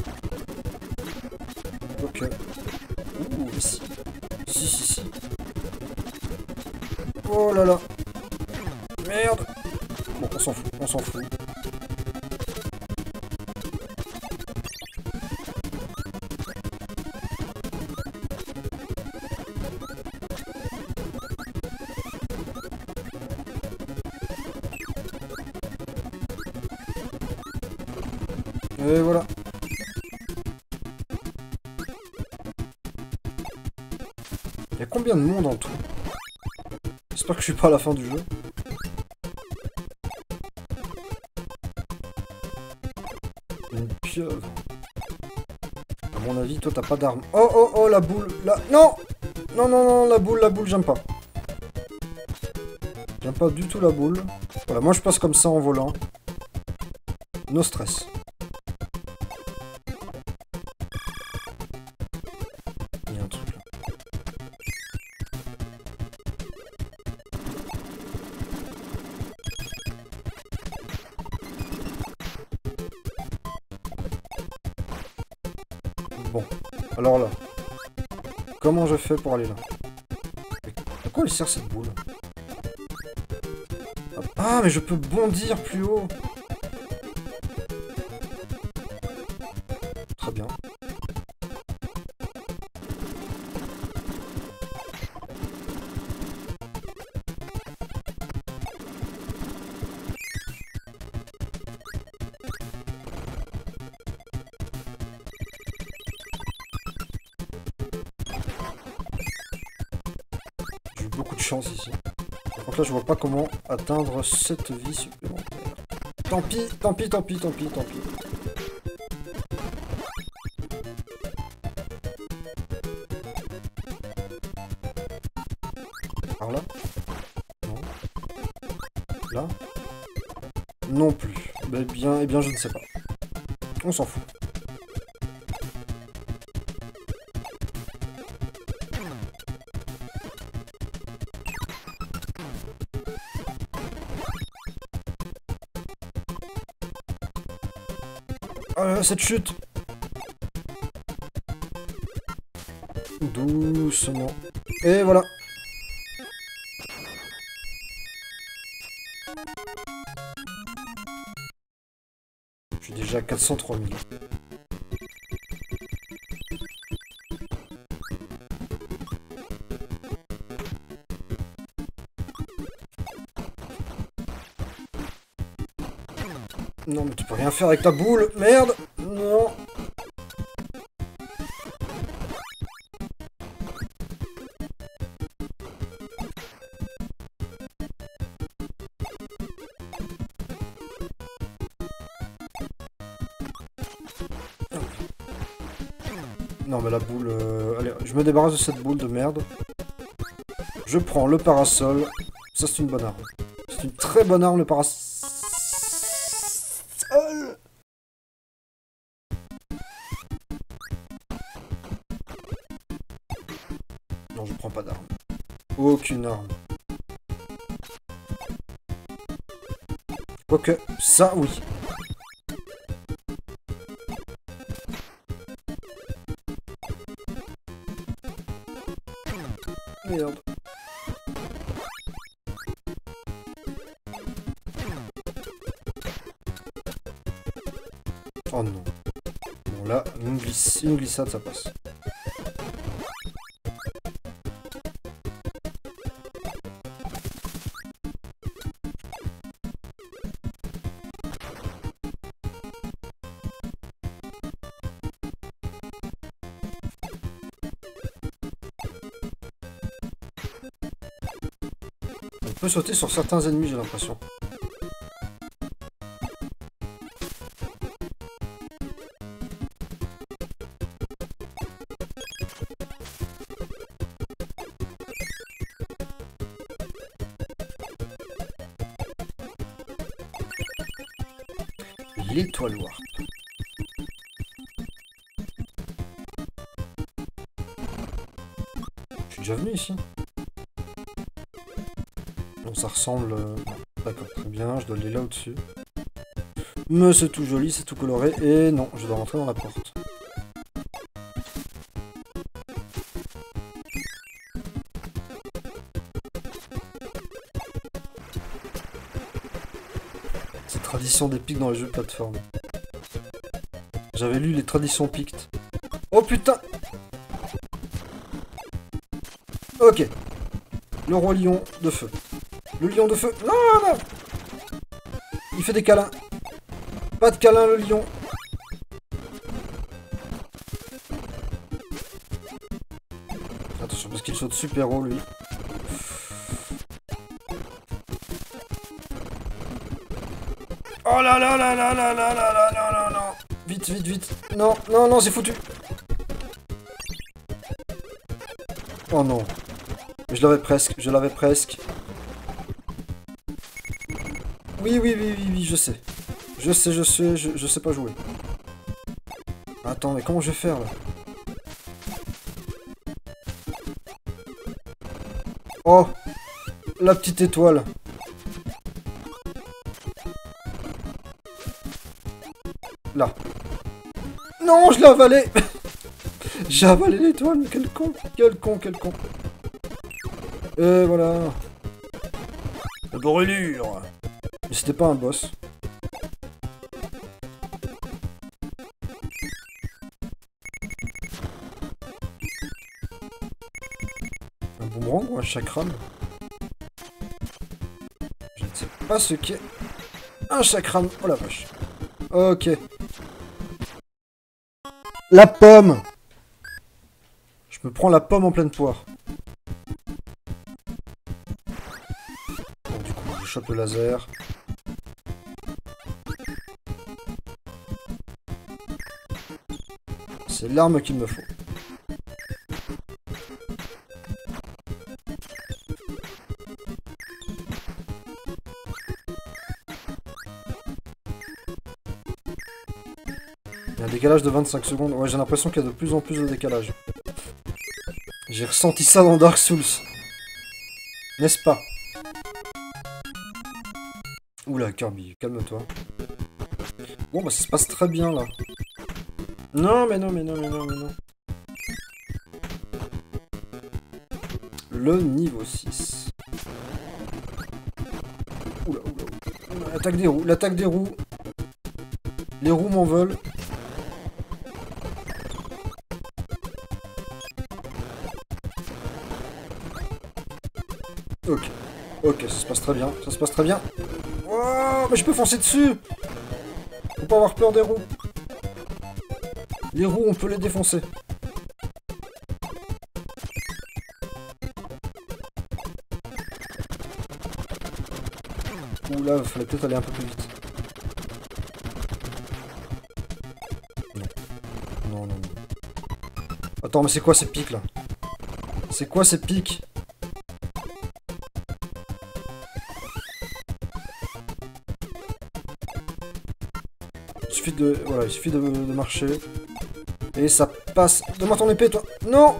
Ok. Ouh, si. Si. Oh là là. Merde. Bon, on s'en fout, on s'en fout. Et voilà. Il y a combien de monde en tout? J'espère que je suis pas à la fin du jeu. Une pieuvre. À mon avis, toi t'as pas d'arme. Oh, la boule. La... Non, non, la boule, j'aime pas. J'aime pas du tout la boule. Voilà, moi je passe comme ça en volant. No stress. Il y a un truc là. Bon, alors là. Comment je fais pour aller là? À quoi elle sert cette boule? Ah, mais je peux bondir plus haut. Très bien. J'ai eu beaucoup de chance ici. Par contre là, je vois pas comment atteindre cette vie supplémentaire. Tant pis. Par là? Non. Là? Non plus. Eh bien, je ne sais pas. On s'en fout. Cette chute! Doucement. Et voilà. Je suis déjà à 403 000. Non, mais tu peux rien faire avec ta boule. Merde. Non. Non, mais la boule... Allez, je me débarrasse de cette boule de merde. Je prends le parasol. Ça, c'est une bonne arme. C'est une très bonne arme, le parasol. Non, je prends pas d'arme. Aucune arme. Quoique, ça, oui. Merde. Oh non. Bon là, une glissade, ça passe. On peut sauter sur certains ennemis, j'ai l'impression. L'étoile warp. Je suis déjà venu ici. Bon, ça ressemble... D'accord, très bien, je dois aller là au-dessus. Mais c'est tout joli, c'est tout coloré. Et non, je dois rentrer dans la porte. C'est tradition des pics dans les jeux de plateforme. J'avais lu les traditions pictes. Oh putain! Ok. Le roi lion de feu. Le lion de feu. Non, non, non. Il fait des câlins. Pas de câlins, le lion. Attention, parce qu'il saute super haut, lui. Oh là là là là là là là là là là là. Vite, vite, vite. Non, non, non, c'est foutu. Oh non. Je l'avais presque, je l'avais presque. Oui, oui, oui, oui, oui, je sais. Je sais, je sais pas jouer. Attends, mais comment je vais faire, là? Oh! La petite étoile. Là. Non, je l'ai avalé. J'ai avalé l'étoile, mais quel con. Quel con, quel con. Et voilà. La brûlure. Mais c'était pas un boss. Un boomerang ou un chakram? Je ne sais pas ce qu'est un chakram. Oh la vache. Ok. La pomme. Je me prends la pomme en pleine poire. Bon, du coup, je chope le laser. C'est l'arme qu'il me faut. Il y a un décalage de 25 secondes. Ouais, j'ai l'impression qu'il y a de plus en plus de décalage. J'ai ressenti ça dans Dark Souls. N'est-ce pas? Oula, Kirby, calme-toi. Bon, bah ça se passe très bien, là. Non, mais non, mais non, mais non, mais non. Le niveau 6. Oula, oula, oula. L'attaque des roues, l'attaque des roues. Les roues m'en veulent. Ok. Ok, ça se passe très bien. Ça se passe très bien. Oh, mais je peux foncer dessus. Faut pas avoir peur des roues. Les roues, on peut les défoncer. Oula, il fallait peut-être aller un peu plus vite. Non. Non, non, non. Attends, mais c'est quoi ces pics, là? C'est quoi ces pics? Il suffit de... Voilà, il suffit de marcher. Et ça passe... Donne-moi ton épée, toi. Non!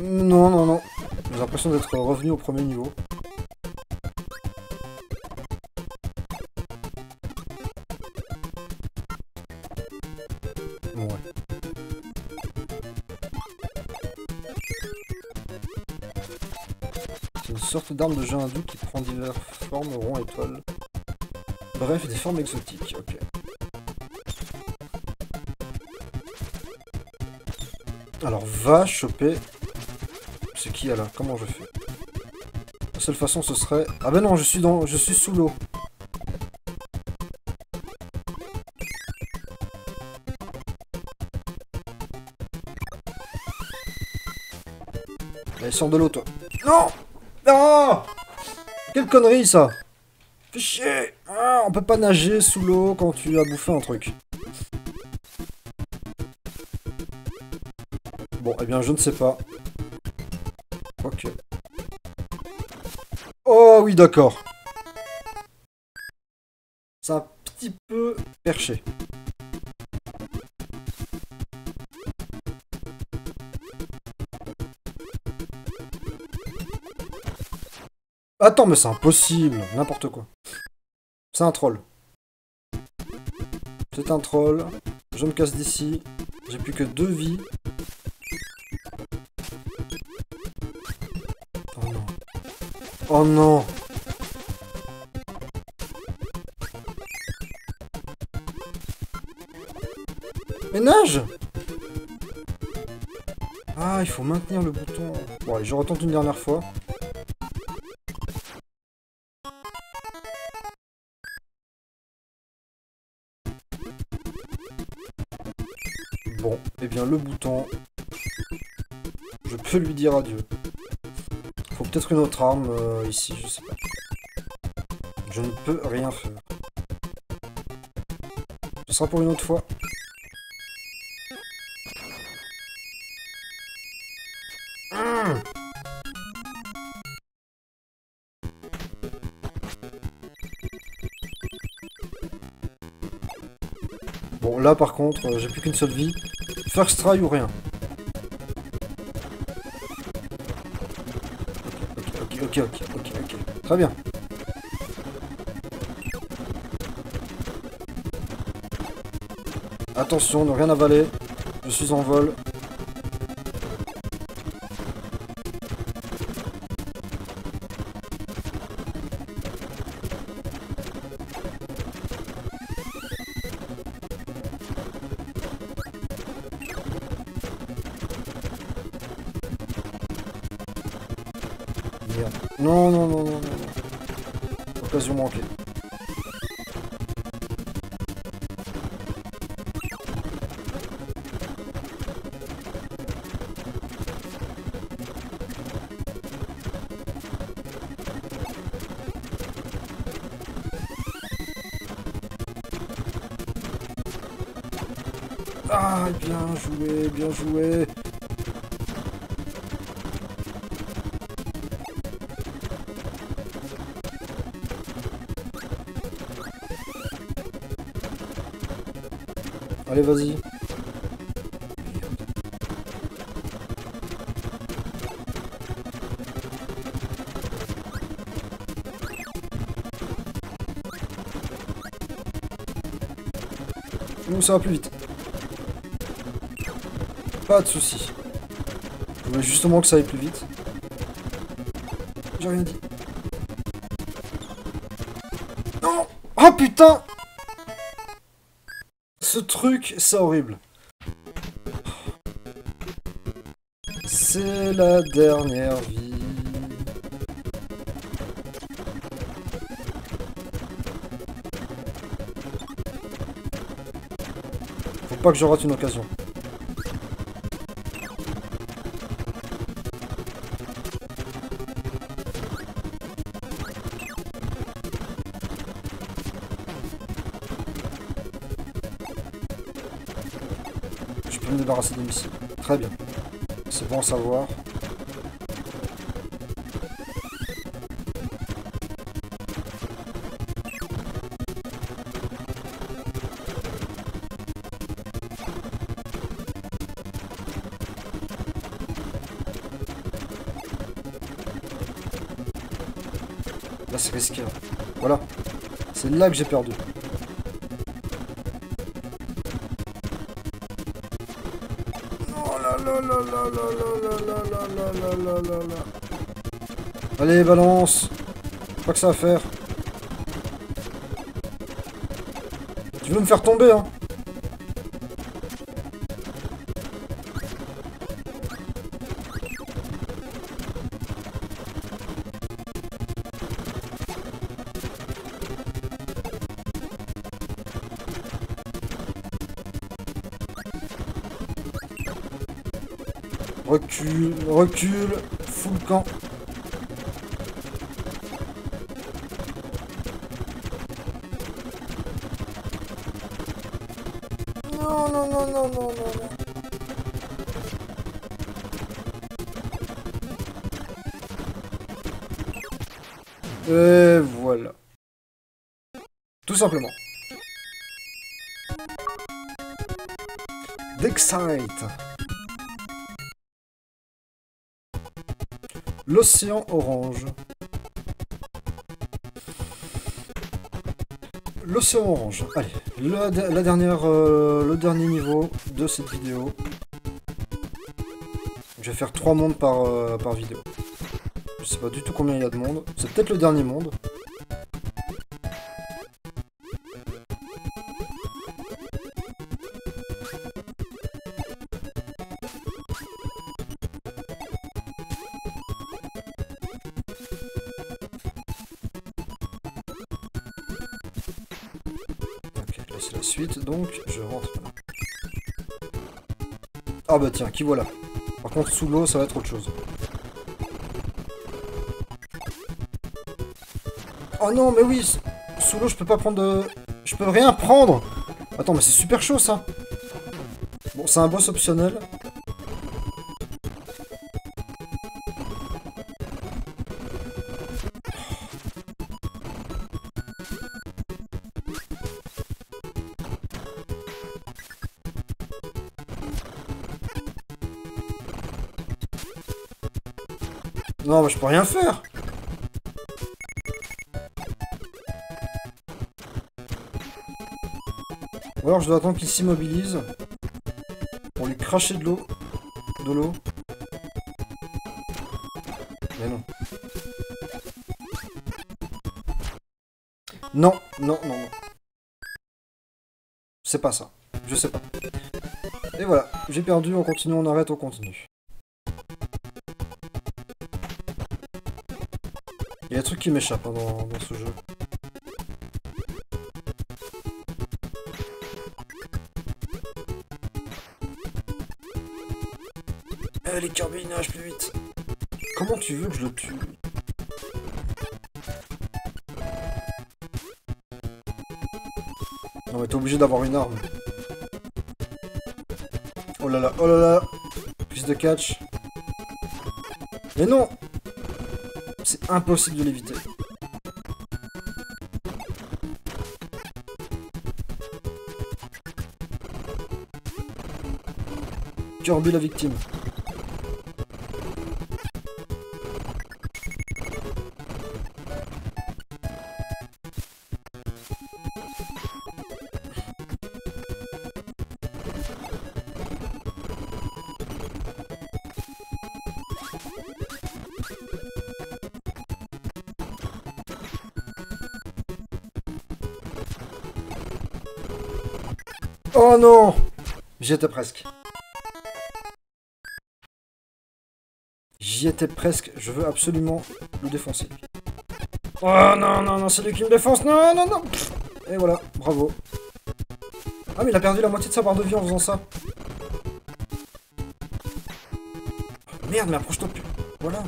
Non, non, non. J'ai l'impression d'être revenu au premier niveau. Bon, ouais. C'est une sorte d'arme de jeu hindou qui prend diverses formes, ronds, étoiles. Bref, des formes exotiques, ok. Alors, va choper... C'est qui, là? Comment je fais? La seule façon, ce serait... Ah ben non, je suis sous l'eau. Allez, sors de l'eau, toi. Non! Non! Quelle connerie, ça! Fais chier! Ah, on peut pas nager sous l'eau quand tu as bouffé un truc. Bon, eh bien, je ne sais pas. Ok. Oh oui, d'accord. C'est un petit peu perché. Attends, mais c'est impossible. N'importe quoi. C'est un troll. C'est un troll. Je me casse d'ici. J'ai plus que 2 vies. Oh non. Oh non. Mais nage! Ah, il faut maintenir le bouton. Bon, allez, je retente une dernière fois. Bon, eh bien, le bouton... Je peux lui dire adieu. Faut peut-être une autre arme ici, je sais pas. Je ne peux rien faire. Ce sera pour une autre fois. Bon, là par contre, j'ai plus qu'une seule vie. First try ou rien. Ok. Très bien. Attention, ne rien avaler. Je suis en vol. Merde. Non. Occasion manquée. Ah, bien joué. Allez, vas-y. Nous, ça va plus vite. Pas de soucis. Je voulais justement que ça aille plus vite. J'ai rien dit. Non! Oh putain! Ce truc, c'est horrible. C'est la dernière vie. Faut pas que je rate une occasion. Je peux me débarrasser des missiles. Très bien. C'est bon à savoir. Là, c'est risqué. Hein. Voilà. C'est là que j'ai perdu. Oh là là là là là là là là là là là là là. Allez, balance. Pas que ça à faire. Tu veux me faire tomber, hein? Recule, recule, fous le camp. Non, non, non, non, non, non, non. Et voilà. Tout simplement. Dexite. L'océan orange. L'océan orange. Allez, la dernière, le dernier niveau de cette vidéo. Je vais faire 3 mondes par vidéo. Je sais pas du tout combien il y a de mondes. C'est peut-être le dernier monde. C'est la suite, donc je rentre là. Ah bah tiens, qui voilà. Par contre, sous l'eau, ça va être autre chose. Oh non, mais oui, sous l'eau, je peux pas prendre de... Je peux rien prendre. Attends, mais c'est super chaud, ça. Bon, c'est un boss optionnel. Non, mais je peux rien faire. Ou alors je dois attendre qu'il s'immobilise pour lui cracher de l'eau. Mais non. Non, non, non, non. C'est pas ça. Je sais pas. Et voilà, j'ai perdu, on continue, on arrête, on continue. Il y a des trucs qui m'échappent hein, dans ce jeu. Les Kirby, nage plus vite. Comment tu veux que je le tue? Non mais t'es obligé d'avoir une arme. Oh là là, oh là là. Prise de catch. Mais non! C'est impossible de l'éviter. Kirby la victime. Oh non! J'y étais presque. J'y étais presque. Je veux absolument le défoncer. Oh non, non, non, c'est lui qui me défonce. Non, non, non. Et voilà, bravo. Ah, mais il a perdu la moitié de sa barre de vie en faisant ça. Merde, mais approche-toi plus. Voilà.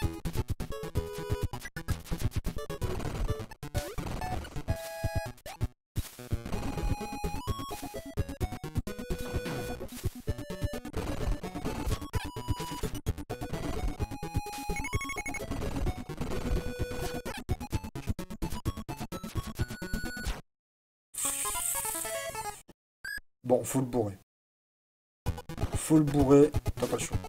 Bon, faut le bourrer. Faut le bourrer, t'as pas le choix.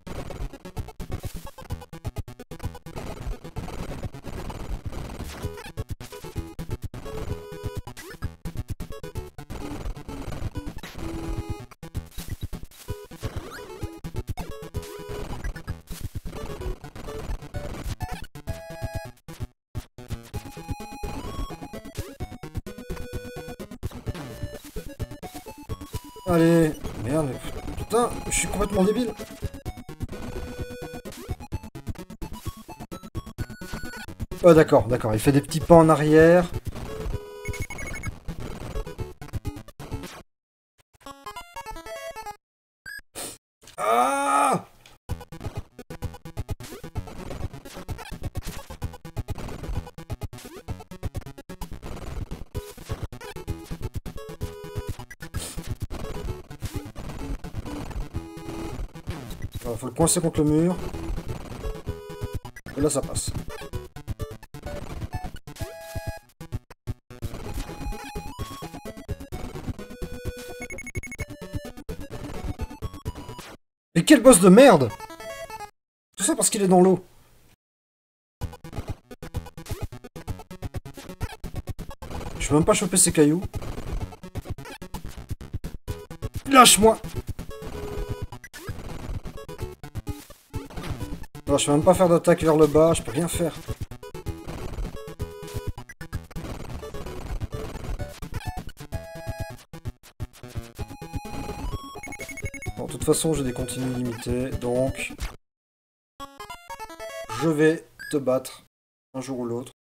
Allez. Merde, mais... Putain, je suis complètement débile. Oh d'accord, d'accord. Il fait des petits pas en arrière. Ah! Alors, faut le coincer contre le mur. Et là, ça passe. Mais quel boss de merde! Tout ça parce qu'il est dans l'eau. Je peux même pas choper ces cailloux. Lâche-moi! Alors, je peux même pas faire d'attaque vers le bas, je peux rien faire. Bon, de toute façon, j'ai des continues limitées, donc... Je vais te battre, un jour ou l'autre.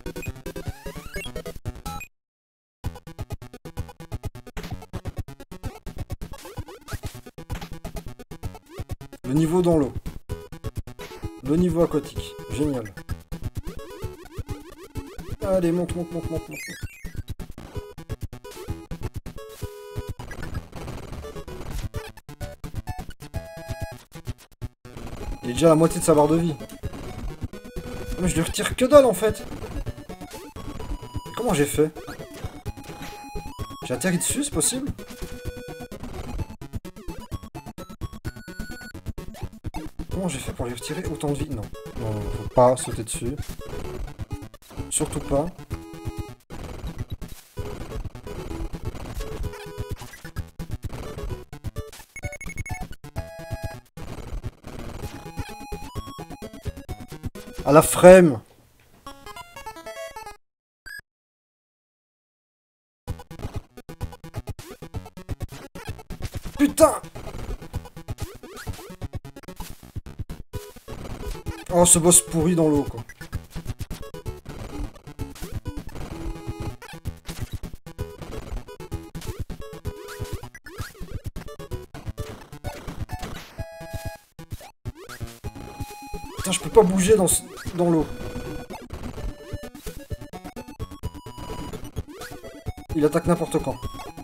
Le niveau dans l'eau. Le niveau aquatique. Génial. Allez, monte, monte, monte, monte, monte. Il est déjà à la moitié de sa barre de vie. Mais je lui retire que dalle en fait. Comment j'ai fait? J'ai atterri dessus, c'est possible? Comment j'ai fait pour lui retirer autant de vie? Non. Non, faut pas sauter dessus. Surtout pas. À la frame. Putain! Oh, ce boss pourri dans l'eau, quoi. Putain, je peux pas bouger dans l'eau. Il attaque n'importe quand.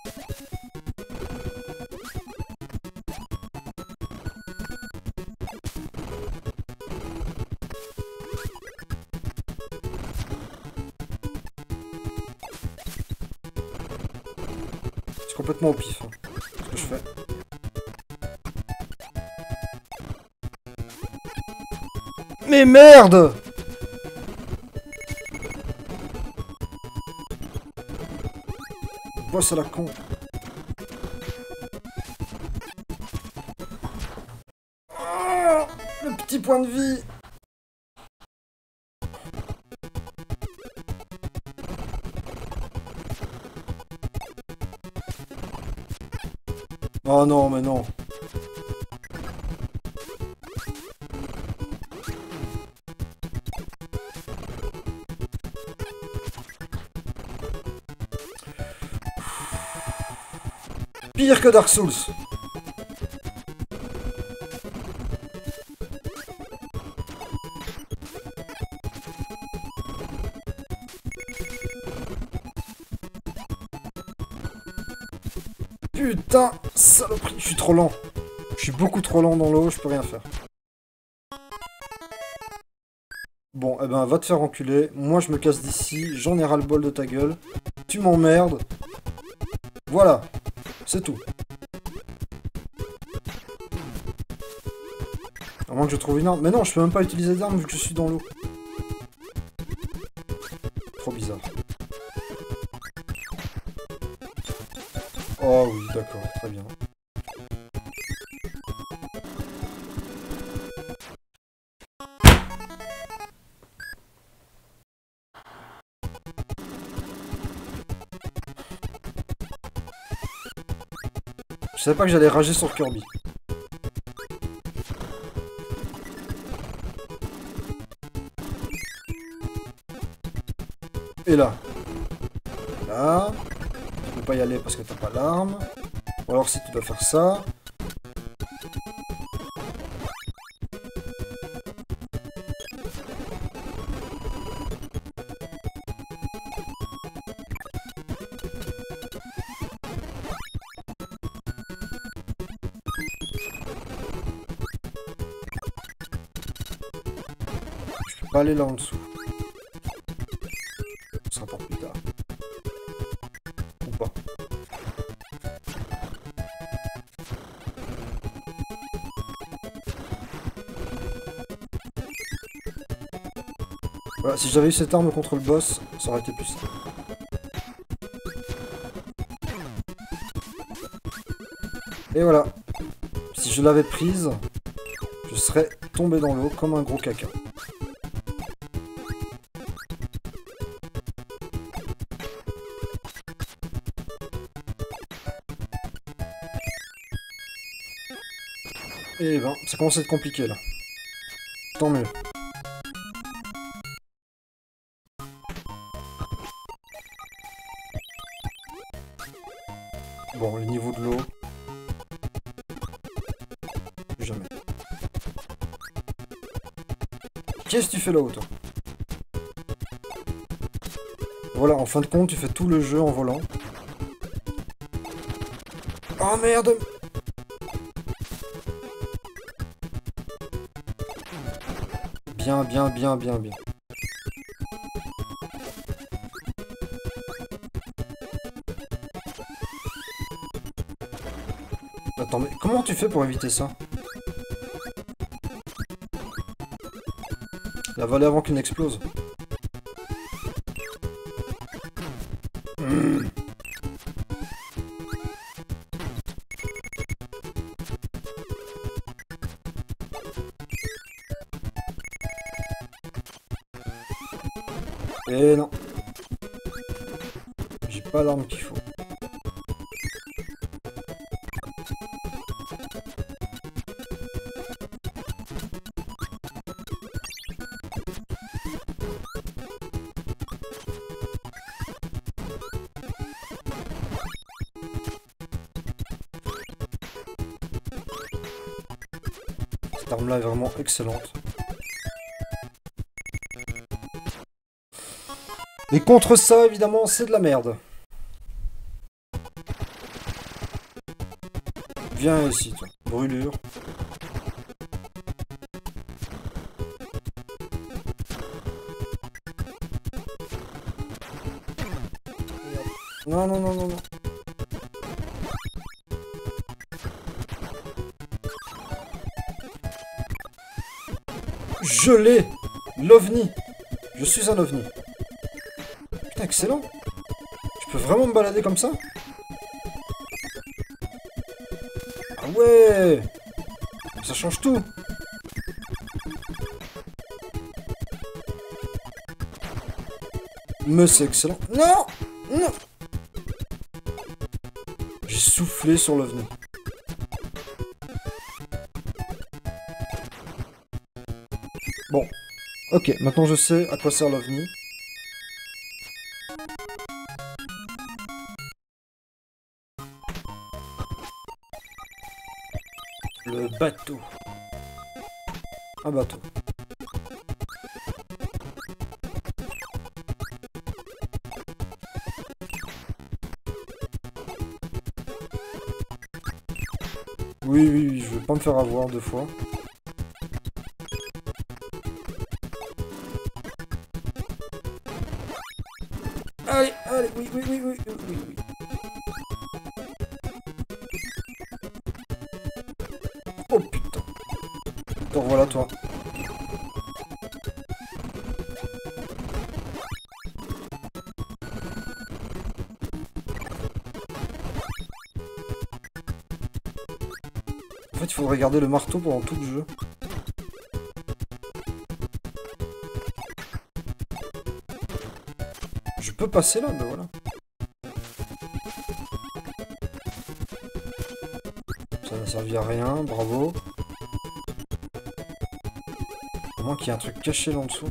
C'est complètement au pif, hein, ce que je fais. Mais merde! Boss à la con. Oh, le petit point de vie. Oh non, mais non. Pire que Dark Souls. Putain, saloperie, je suis trop lent. Je suis beaucoup trop lent dans l'eau, je peux rien faire. Bon, eh ben, va te faire enculer. Moi, je me casse d'ici. J'en ai ras le bol de ta gueule. Tu m'emmerdes. Voilà. C'est tout. À moins que je trouve une arme. Mais non, je peux même pas utiliser d'arme vu que je suis dans l'eau. Trop bizarre. Oh oui, d'accord, très bien. savais pas que j'allais rager sur Kirby. Et là. Là. Tu peux pas y aller parce que t'as pas l'arme. Ou alors si tu dois faire ça. Je peux pas aller là en dessous. Ce sera pour plus tard. Ou pas. Voilà, si j'avais eu cette arme contre le boss, ça aurait été plus simple. Et voilà. Si je l'avais prise, je serais tombé dans l'eau comme un gros caca. Et ben, ça commence à être compliqué là. Tant mieux. Bon, le niveau de l'eau. Jamais. Qu'est-ce que tu fais là-haut, toi? Voilà, en fin de compte, tu fais tout le jeu en volant. Oh merde! Bien, bien, bien, bien, bien. Attends, mais comment tu fais pour éviter ça? La vallée avant qu'il n'explose. Et non. J'ai pas l'arme qu'il faut. Cette arme-là est vraiment excellente. Et contre ça, évidemment, c'est de la merde. Viens ici, toi. Brûlure. Non, non, non, non, non. Je l'ai! L'OVNI! Je suis un OVNI. Putain, excellent! Je peux vraiment me balader comme ça? Ah ouais! Ça change tout! Mais c'est excellent! Non! Non! J'ai soufflé sur l'OVNI. Bon. Ok, maintenant je sais à quoi sert l'OVNI. Le bateau. Un bateau. Oui, oui, oui, je veux pas me faire avoir deux fois. Allez, allez, oui, oui, oui, oui, oui, oui, oui. Oh putain. Te revoilà toi. En fait, il faut regarder le marteau pendant tout le jeu. Je peux passer là, ben voilà. servi à rien, bravo. Au moins qu'il y ait un truc caché là en dessous.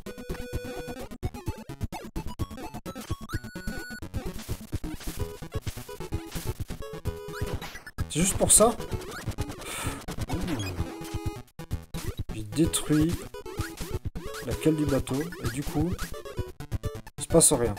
C'est juste pour ça? J'ai détruit la cale du bateau, et du coup, il se passe rien.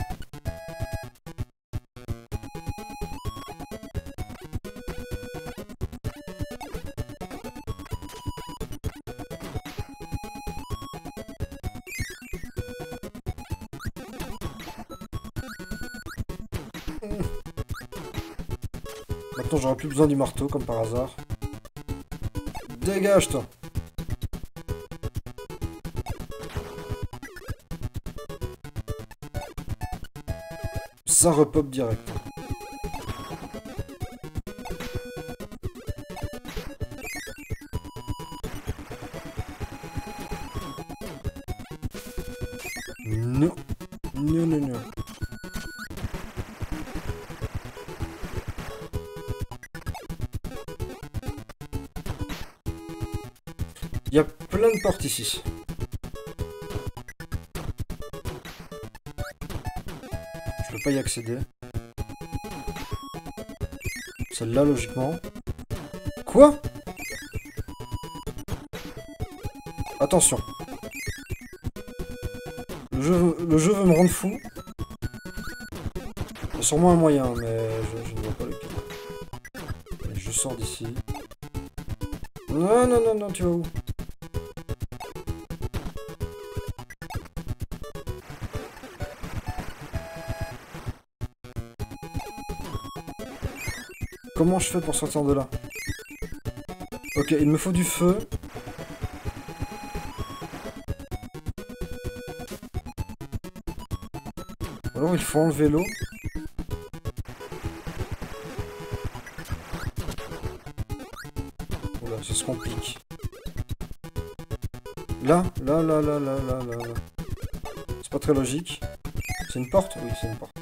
Maintenant, j'aurai plus besoin du marteau, comme par hasard. Dégage, toi! Ça repop direct. Non. Non, non, non. Il y a plein de portes ici. Je peux pas y accéder. Celle-là, logiquement. Quoi? Attention. Le jeu veut me rendre fou. Il y a sûrement un moyen, mais je ne vois pas lequel. Allez, je sors d'ici. Non, non, non, non, tu vas où? Comment je fais pour sortir de là? Ok, il me faut du feu. Ou alors il faut enlever l'eau. Oula, ça se complique. Là. C'est pas très logique. C'est une porte? Oui, c'est une porte.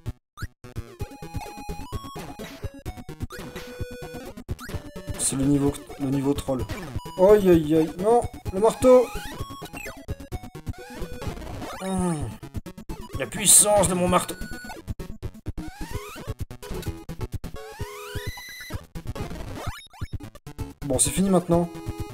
C'est le niveau troll. Aïe aïe aïe. Non, le marteau. La puissance de mon marteau. Bon, c'est fini maintenant.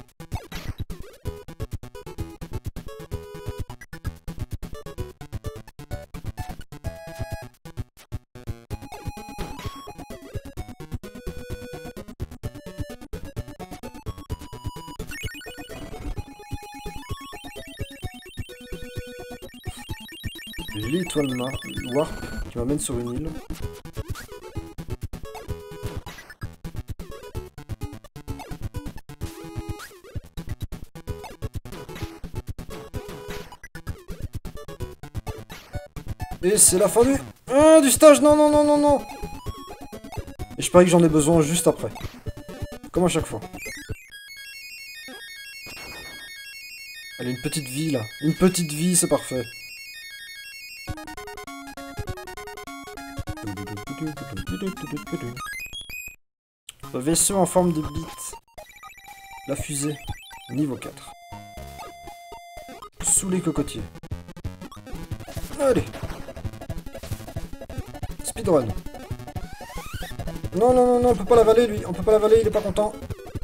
L'étoile warp qui m'amène sur une île. Et c'est la fin du stage. Non, non, non, non, non. Et je parie que j'en ai besoin juste après. Comme à chaque fois. Allez, une petite vie là. Une petite vie, c'est parfait. Le vaisseau en forme de bite. La fusée. Niveau 4. Sous les cocotiers. Allez. Speedrun. Non, non, non, non, on peut pas l'avaler lui. On peut pas l'avaler, il est pas content.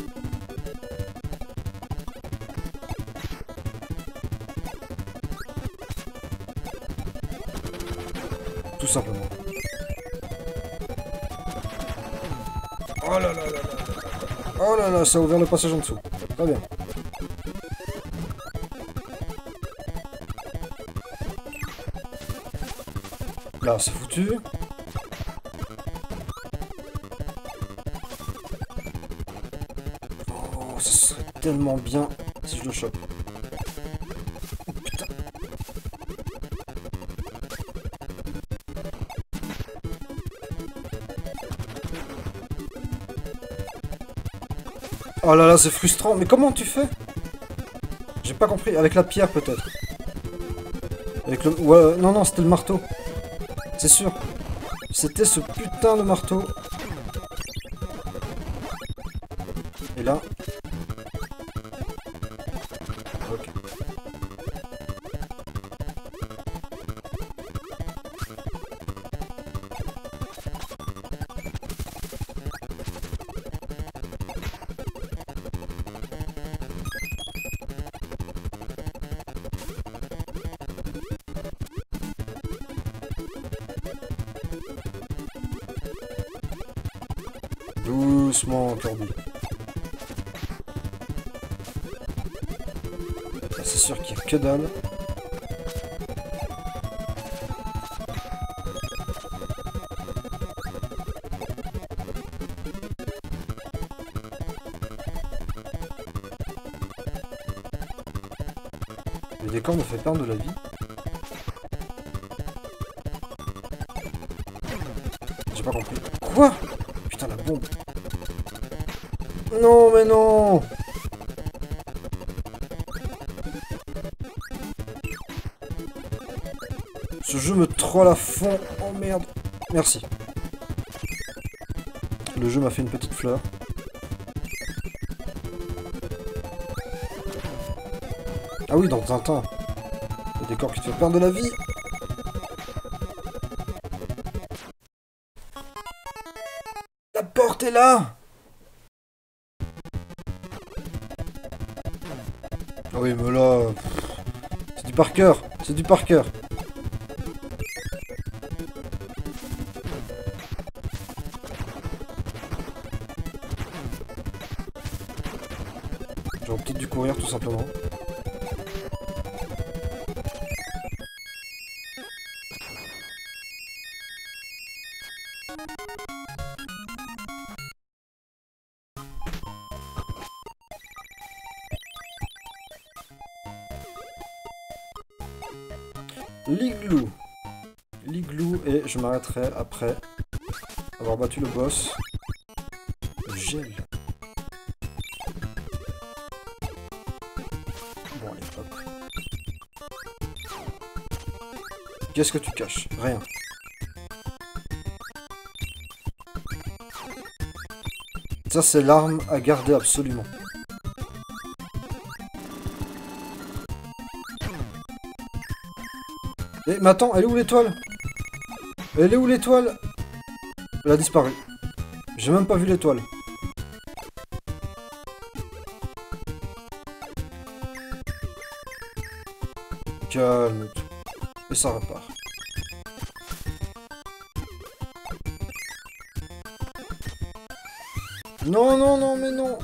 Tout simplement. Oh là là là là là. Oh là là, ça a ouvert le passage en dessous. Très bien. Là, c'est foutu. Oh, ça serait tellement bien si je le chope. Oh, putain. Oh là là, c'est frustrant. Mais comment tu fais? J'ai pas compris. Avec la pierre, peut-être. Avec le... Ouais, non, non, c'était le marteau. C'est sûr. C'était ce putain de marteau. Et là, Doucement, Kirby. C'est sûr qu'il n'y a que dalle. Le décor me fait perdre de la vie. J'ai pas compris. Quoi? Putain, la bombe. Non, mais non! Ce jeu me troll à fond. Oh merde. Merci. Le jeu m'a fait une petite fleur. Ah oui, dans Tintin. Le décor qui te fait perdre de la vie. La porte est là. Ah oui, mais là... C'est du par cœur. C'est du par cœur. J'aurais peut-être dû courir tout simplement. L'igloo. L'igloo et je m'arrêterai après avoir battu le boss. Le gel. Bon allez, hop. Qu'est-ce que tu caches? Rien. Ça c'est l'arme à garder absolument. Eh, mais attends, elle est où l'étoile? Elle est où l'étoile? Elle a disparu. J'ai même pas vu l'étoile. Calme-toi. Et ça repart. Non, non, non, mais non.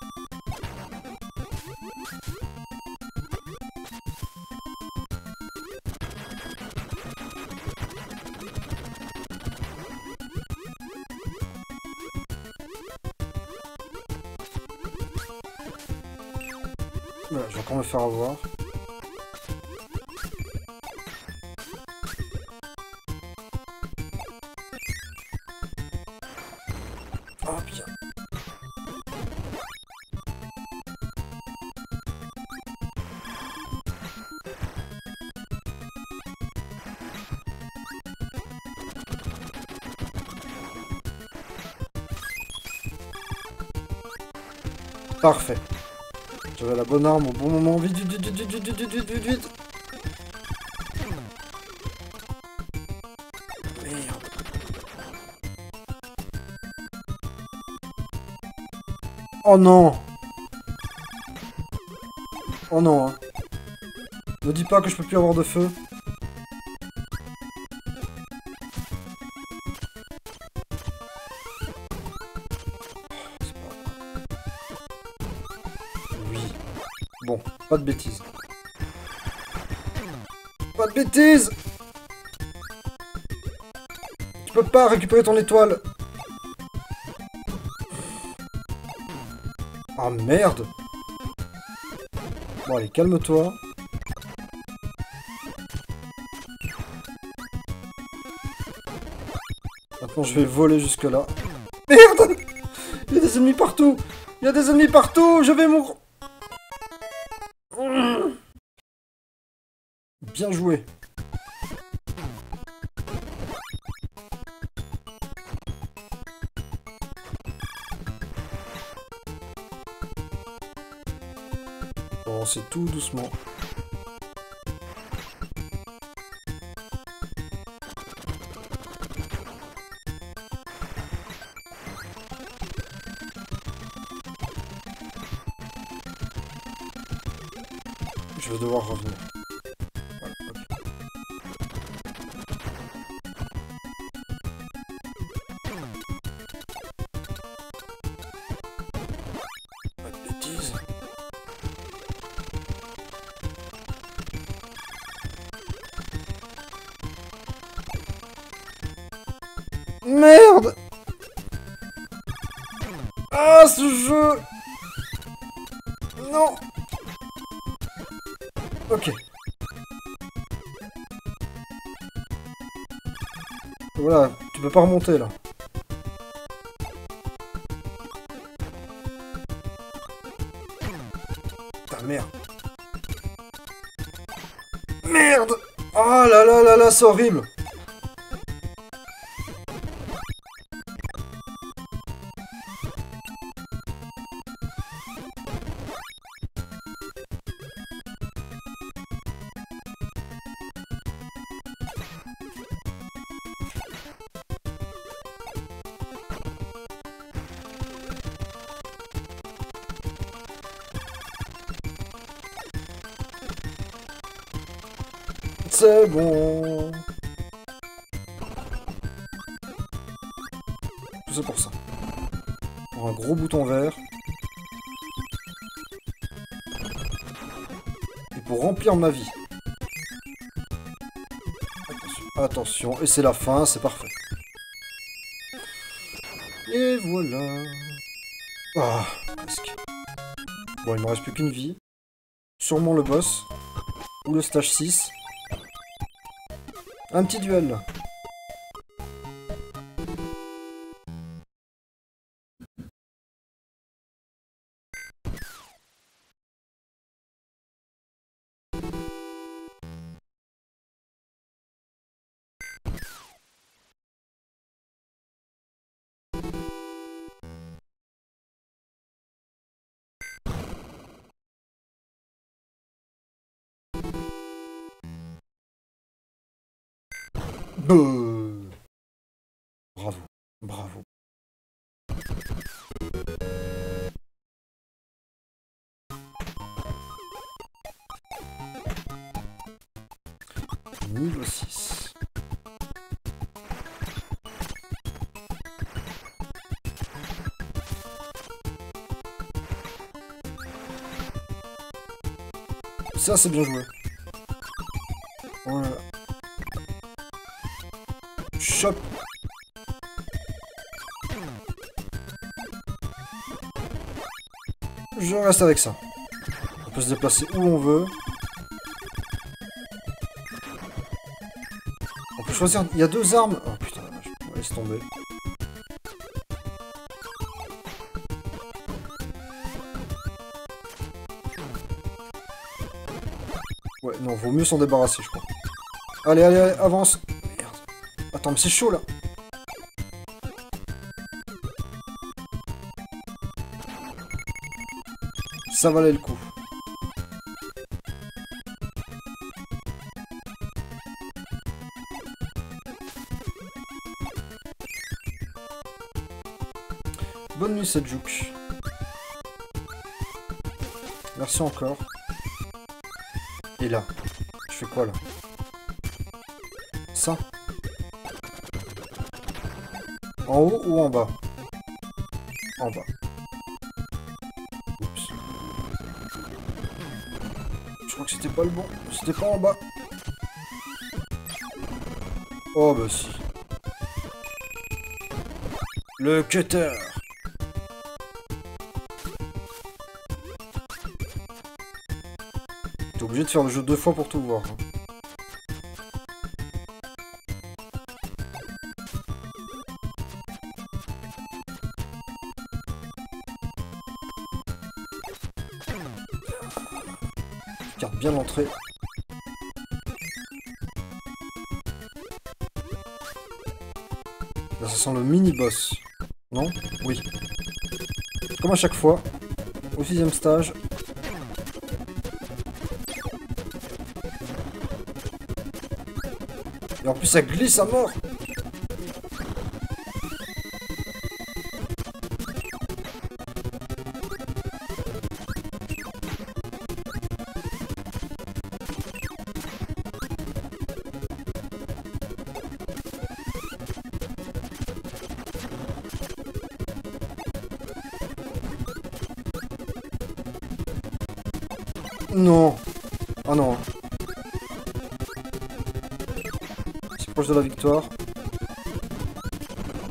Voilà, je vais encore me faire avoir. Oh bien. Parfait. J'avais la bonne arme au bon moment. Vite, vite, vite, vite, vite, vite, vite, vite, vite. Merde. Oh non. Oh non, hein. Ne dis pas que je peux plus avoir de feu. Bon, pas de bêtises. Pas de bêtises! Tu peux pas récupérer ton étoile! Ah merde! Bon allez, calme-toi. Maintenant je vais voler jusque là. Merde! Il y a des ennemis partout! Il y a des ennemis partout! Je vais mourir! Bien joué. Bon, c'est tout doucement. Je vais devoir revenir. Voilà, ok. Merde! Ah, ce jeu! Non! Ok. Voilà, tu peux pas remonter là. Putain, merde. Merde! Oh là là là là, c'est horrible! C'est bon. Tout ça pour ça. Pour un gros bouton vert. Et pour remplir ma vie. Attention, attention. Et c'est la fin, c'est parfait. Et voilà. Ah, presque. Bon, il me reste plus qu'une vie. Sûrement le boss. Ou le stage 6. Un petit duel là. Bravo, bravo. Niveau 6. Ça, c'est bien joué. Voilà. Chope. Je reste avec ça. On peut se déplacer où on veut. On peut choisir... Il y a deux armes. Oh putain, je laisse tomber. Ouais, non, vaut mieux s'en débarrasser, je crois. Allez, allez, allez, avance. Merde. Attends, mais c'est chaud, là. Ça valait le coup. Bonne nuit, Sejuk. Merci encore. Et là, je fais quoi là? Ça? En haut ou en bas? En bas. Oups. Je crois que c'était pas le bon. C'était pas en bas. Oh bah si. Le cutter. T'es obligé de faire le jeu 2 fois pour tout voir. Hein. Garde bien l'entrée. Là, ça sent le mini-boss. Non? Oui. Comme à chaque fois. Au 6ème stage. Et en plus, ça glisse à mort. Non. Oh non. C'est proche de la victoire.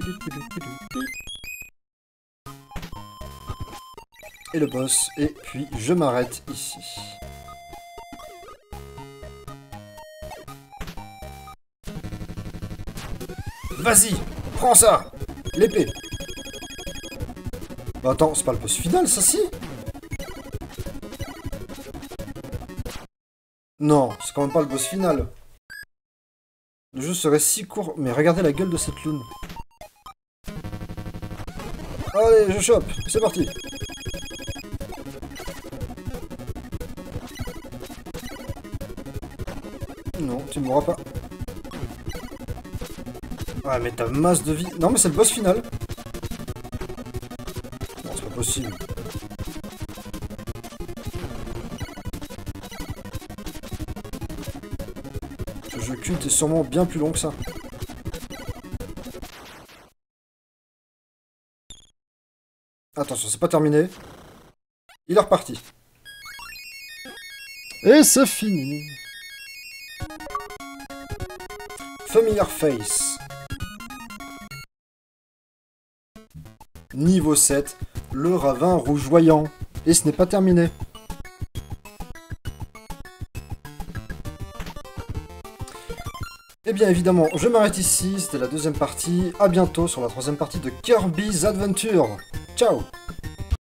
Et le boss, et puis je m'arrête ici. Vas-y, prends ça! L'épée! Bah attends, c'est pas le boss final, ça si? Non, c'est quand même pas le boss final. Le jeu serait si court, mais regardez la gueule de cette lune. Allez, je chope, c'est parti. Non, tu mourras pas. Ouais, mais t'as masse de vie. Non, mais c'est le boss final. Non, c'est pas possible. Ce jeu culte est sûrement bien plus long que ça. Attention, c'est pas terminé. Il est reparti. Et c'est fini. Familiar Face. Niveau 7, le ravin rougeoyant. Et ce n'est pas terminé. Et bien évidemment, je m'arrête ici, c'était la deuxième partie. A bientôt sur la troisième partie de Kirby's Adventure. Ciao!